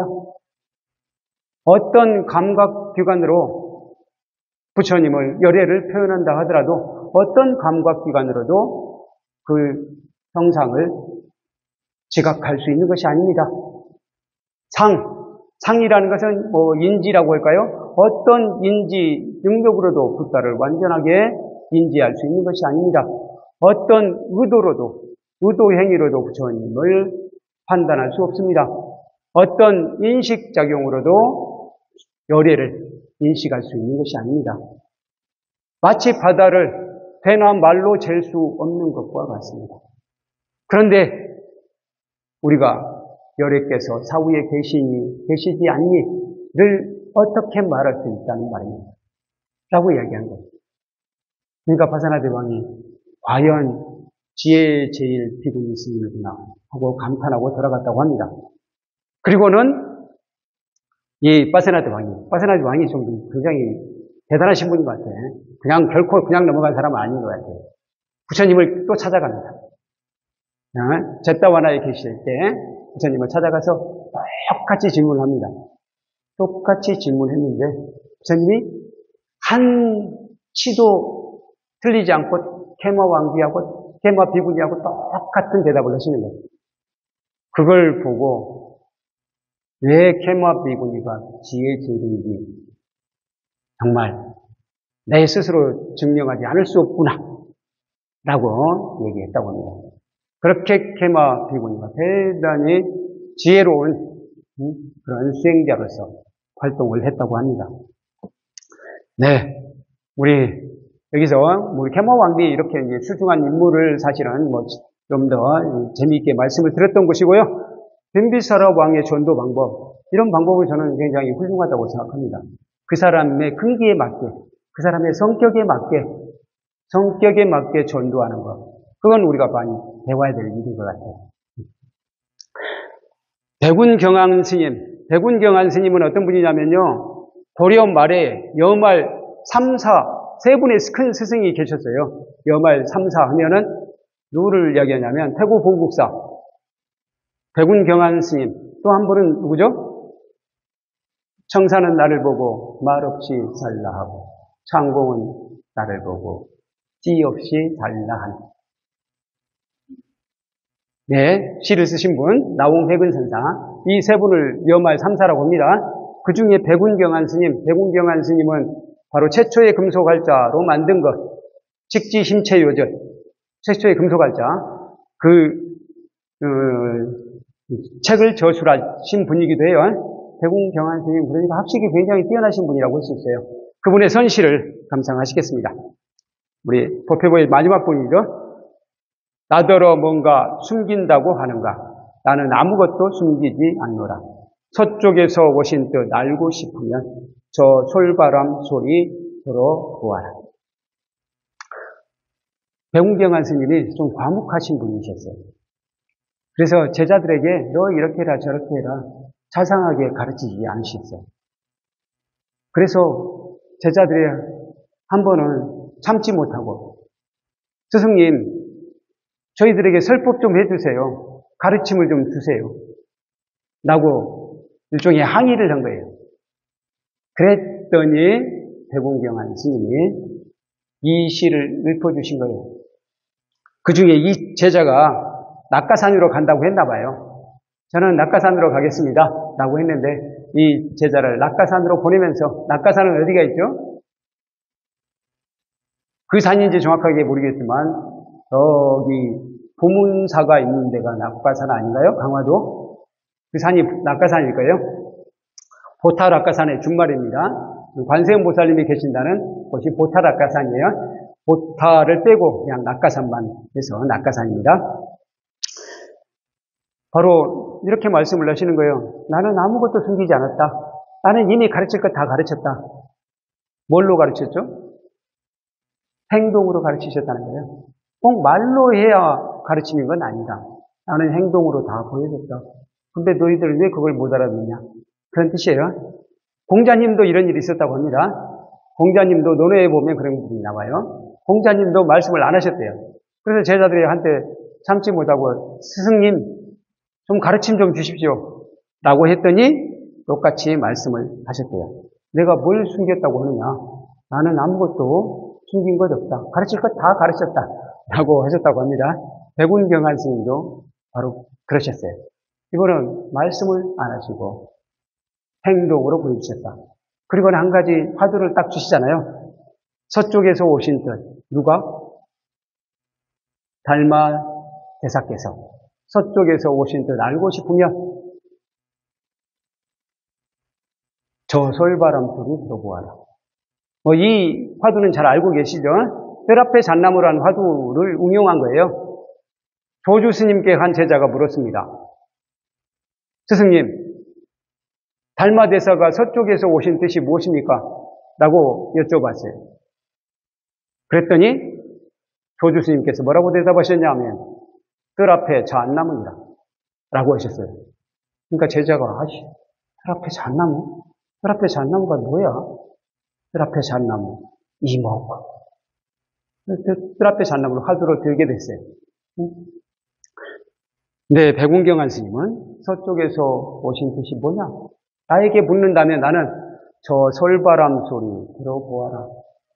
어떤 감각기관으로 부처님을 열애를 표현한다 하더라도 어떤 감각기관으로도 그 형상을 지각할 수 있는 것이 아닙니다. 상, 상이라는 것은 뭐 인지라고 할까요? 어떤 인지 능력으로도 불가를 완전하게 인지할 수 있는 것이 아닙니다. 어떤 의도로도, 의도 행위로도 부처님을 판단할 수 없습니다. 어떤 인식작용으로도 열애를 인식할 수 있는 것이 아닙니다. 마치 바다를 배나 말로 잴 수 없는 것과 같습니다. 그런데 우리가 열애께서 사후에 계시니 계시지 않니를 어떻게 말할 수 있다는 말입니다. 라고 이야기한 거예요. 그러니까 바사나 대왕이 과연 지혜의 제일 비군이 있으려나 하고 감탄하고 돌아갔다고 합니다. 그리고는 이 바사나 대왕이 바사나 대왕이 좀 굉장히 대단하신 분인 것 같아요. 그냥 결코 그냥 넘어간 사람은 아닌 것 같아요. 부처님을 또 찾아갑니다. 제타와나에 계실 때 부처님을 찾아가서 똑같이 질문합니다. 똑같이 질문했는데 부처님이 한 치도 틀리지 않고 케마 왕비하고 케마 비구니하고 똑같은 대답을 하시는 거예요. 그걸 보고 왜 케마 비구니가 지혜 제일인지 정말 내 스스로 증명하지 않을 수 없구나 라고 얘기했다고 합니다. 그렇게 케마 비구니가 대단히 지혜로운 그런 수행자로서 활동을 했다고 합니다. 네, 우리 여기서 우리 케마 왕비 이렇게 이제 출중한 인물을 사실은 뭐 좀 더 재미있게 말씀을 드렸던 것이고요. 뱀비사라 왕의 전도 방법, 이런 방법을 저는 굉장히 훌륭하다고 생각합니다. 그 사람의 근기에 맞게, 그 사람의 성격에 맞게, 성격에 맞게 전도하는 것. 그건 우리가 많이 배워야 될 일인 것 같아요. 백운경안 스님, 백운경안 스님은 어떤 분이냐면요, 고려 말에 여말 삼사, 세 분의 큰 스승이 계셨어요. 여말 삼사 하면은 누구를 이야기하냐면 태고 보국사, 백운경안 스님, 또 한 분은 누구죠? 청사는 나를 보고 말없이 살라 하고, 창공은 나를 보고 찌 없이 살라 하는. 네, 시를 쓰신 분, 나홍백은 선사, 이 세 분을 여말 삼사라고 합니다. 그 중에 백운경안 스님, 백운경안 스님은 바로 최초의 금속활자로 만든 것, 직지심체요절, 최초의 금속활자, 그, 그 책을 저술하신 분이기도 해요. 백운경안 스님, 그러니까 학식이 굉장히 뛰어나신 분이라고 할 수 있어요. 그분의 선시를 감상하시겠습니다. 우리 법회보의 마지막 분이죠. 나더러 뭔가 숨긴다고 하는가? 나는 아무것도 숨기지 않노라. 서쪽에서 오신 뜻 알고 싶으면 저 솔바람 소리 들어보아라. 백운경안 스님이 좀 과묵하신 분이셨어요. 그래서 제자들에게 너 이렇게 해라 저렇게 해라 자상하게 가르치지 않으셨어요. 그래서 제자들이 한 번은 참지 못하고 스승님 저희들에게 설법 좀 해주세요. 가르침을 좀 주세요. 라고 일종의 항의를 한 거예요. 그랬더니 백운경안 스님이 이 시를 읊어주신 거예요. 그 중에 이 제자가 낙가산으로 간다고 했나 봐요. 저는 낙가산으로 가겠습니다. 라고 했는데 이 제자를 낙가산으로 보내면서, 낙가산은 어디가 있죠? 그 산인지 정확하게 모르겠지만 저기 보문사가 있는 데가 낙가산 아닌가요? 강화도? 그 산이 낙가산일 거예요. 보타 낙가산의 준말입니다. 관세음보살님이 계신다는 곳이 보타 낙가산이에요. 보타를 빼고 그냥 낙가산만 해서 낙가산입니다. 바로 이렇게 말씀을 하시는 거예요. 나는 아무것도 숨기지 않았다. 나는 이미 가르칠 것 다 가르쳤다. 뭘로 가르쳤죠? 행동으로 가르치셨다는 거예요. 꼭 말로 해야 가르치는 건 아니다. 나는 행동으로 다 보여줬다. 근데 너희들 왜 그걸 못 알아듣냐? 그런 뜻이에요. 공자님도 이런 일이 있었다고 합니다. 공자님도 논어에 보면 그런 부분이 나와요. 공자님도 말씀을 안 하셨대요. 그래서 제자들이 한테 참지 못하고 스승님 좀 가르침 좀 주십시오. 라고 했더니 똑같이 말씀을 하셨대요. 내가 뭘 숨겼다고 하느냐? 나는 아무것도 숨긴 것 없다. 가르칠 것 다 가르쳤다. 라고 하셨다고 합니다. 백운경안 스님도 바로 그러셨어요. 이분은 말씀을 안 하시고 행동으로 보여주셨다. 그리고 한 가지 화두를 딱 주시잖아요. 서쪽에서 오신 뜻. 누가? 달마 대사께서 서쪽에서 오신 뜻 알고 싶으면 저 솔바람 소리 들어보아라. 뭐 이 화두는 잘 알고 계시죠? 뜰 앞에 잣나무라는 화두를 응용한 거예요. 조주 스님께 한 제자가 물었습니다. 스승님, 달마대사가 서쪽에서 오신 뜻이 무엇입니까? 라고 여쭤봤어요. 그랬더니 조주 스님께서 뭐라고 대답하셨냐면 뜰 앞에 잣나무니라 라고 하셨어요. 그러니까 제자가 아씨, 뜰 앞에 잣나무? 뜰 앞에 잣나무가 뭐야? 뜰 앞에 잣나무, 이목. 뜰 앞에 잣나무를 화두로 들게 됐어요. 네, 백운경안 스님은 서쪽에서 오신 뜻이 뭐냐? 나에게 묻는다면 나는 저 솔바람 소리 들어보아라.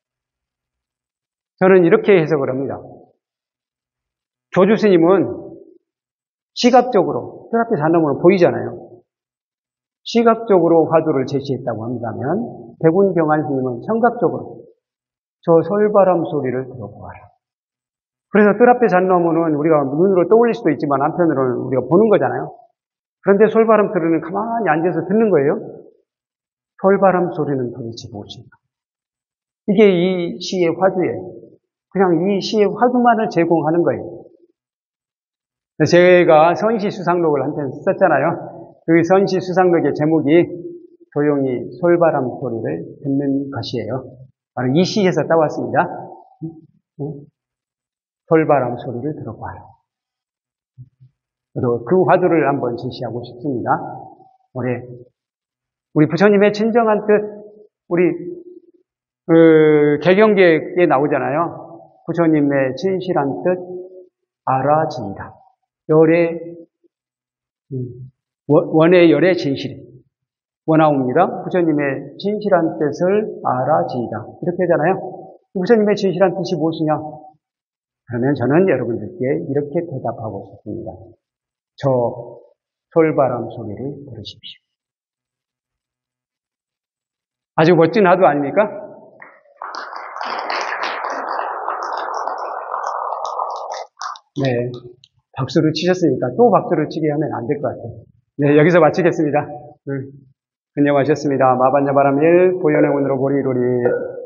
저는 이렇게 해석을 합니다. 조주 스님은 시각적으로, 뜰 앞에 잣나무는 보이잖아요. 시각적으로 화두를 제시했다고 한다면 백운경안 스님은 청각적으로 저 솔바람 소리를 들어보아라. 그래서 뜰 앞에 잣나무는 우리가 눈으로 떠올릴 수도 있지만 한편으로는 우리가 보는 거잖아요. 그런데 솔바람 소리는 가만히 앉아서 듣는 거예요. 솔바람 소리는 도대체 무엇인가? 이게 이 시의 화두예요. 그냥 이 시의 화두만을 제공하는 거예요. 제가 선시수상록을 한편 썼잖아요. 그 선시수상록의 제목이 조용히 솔바람 소리를 듣는 것이에요. 바로 이 시에서 따왔습니다. 솔바람 소리를 들어봐요. 그래서 그 화두를 한번 제시하고 싶습니다. 우리, 우리 부처님의 진정한 뜻, 우리, 그, 개경계에 나오잖아요. 부처님의 진실한 뜻, 알아진다. 열의, 원의 열의 진실. 원하옵니다. 부처님의 진실한 뜻을 알아지이다. 이렇게 하잖아요. 부처님의 진실한 뜻이 무엇이냐? 그러면 저는 여러분들께 이렇게 대답하고 싶습니다. 저 솔바람 소리를 들으십시오. 아주 멋진 화두 아닙니까? 네. 박수를 치셨으니까 또 박수를 치게 하면 안 될 것 같아요. 네, 여기서 마치겠습니다. 네. 안녕하셨습니다. 마반야바람일 보현의 운으로 보리로리.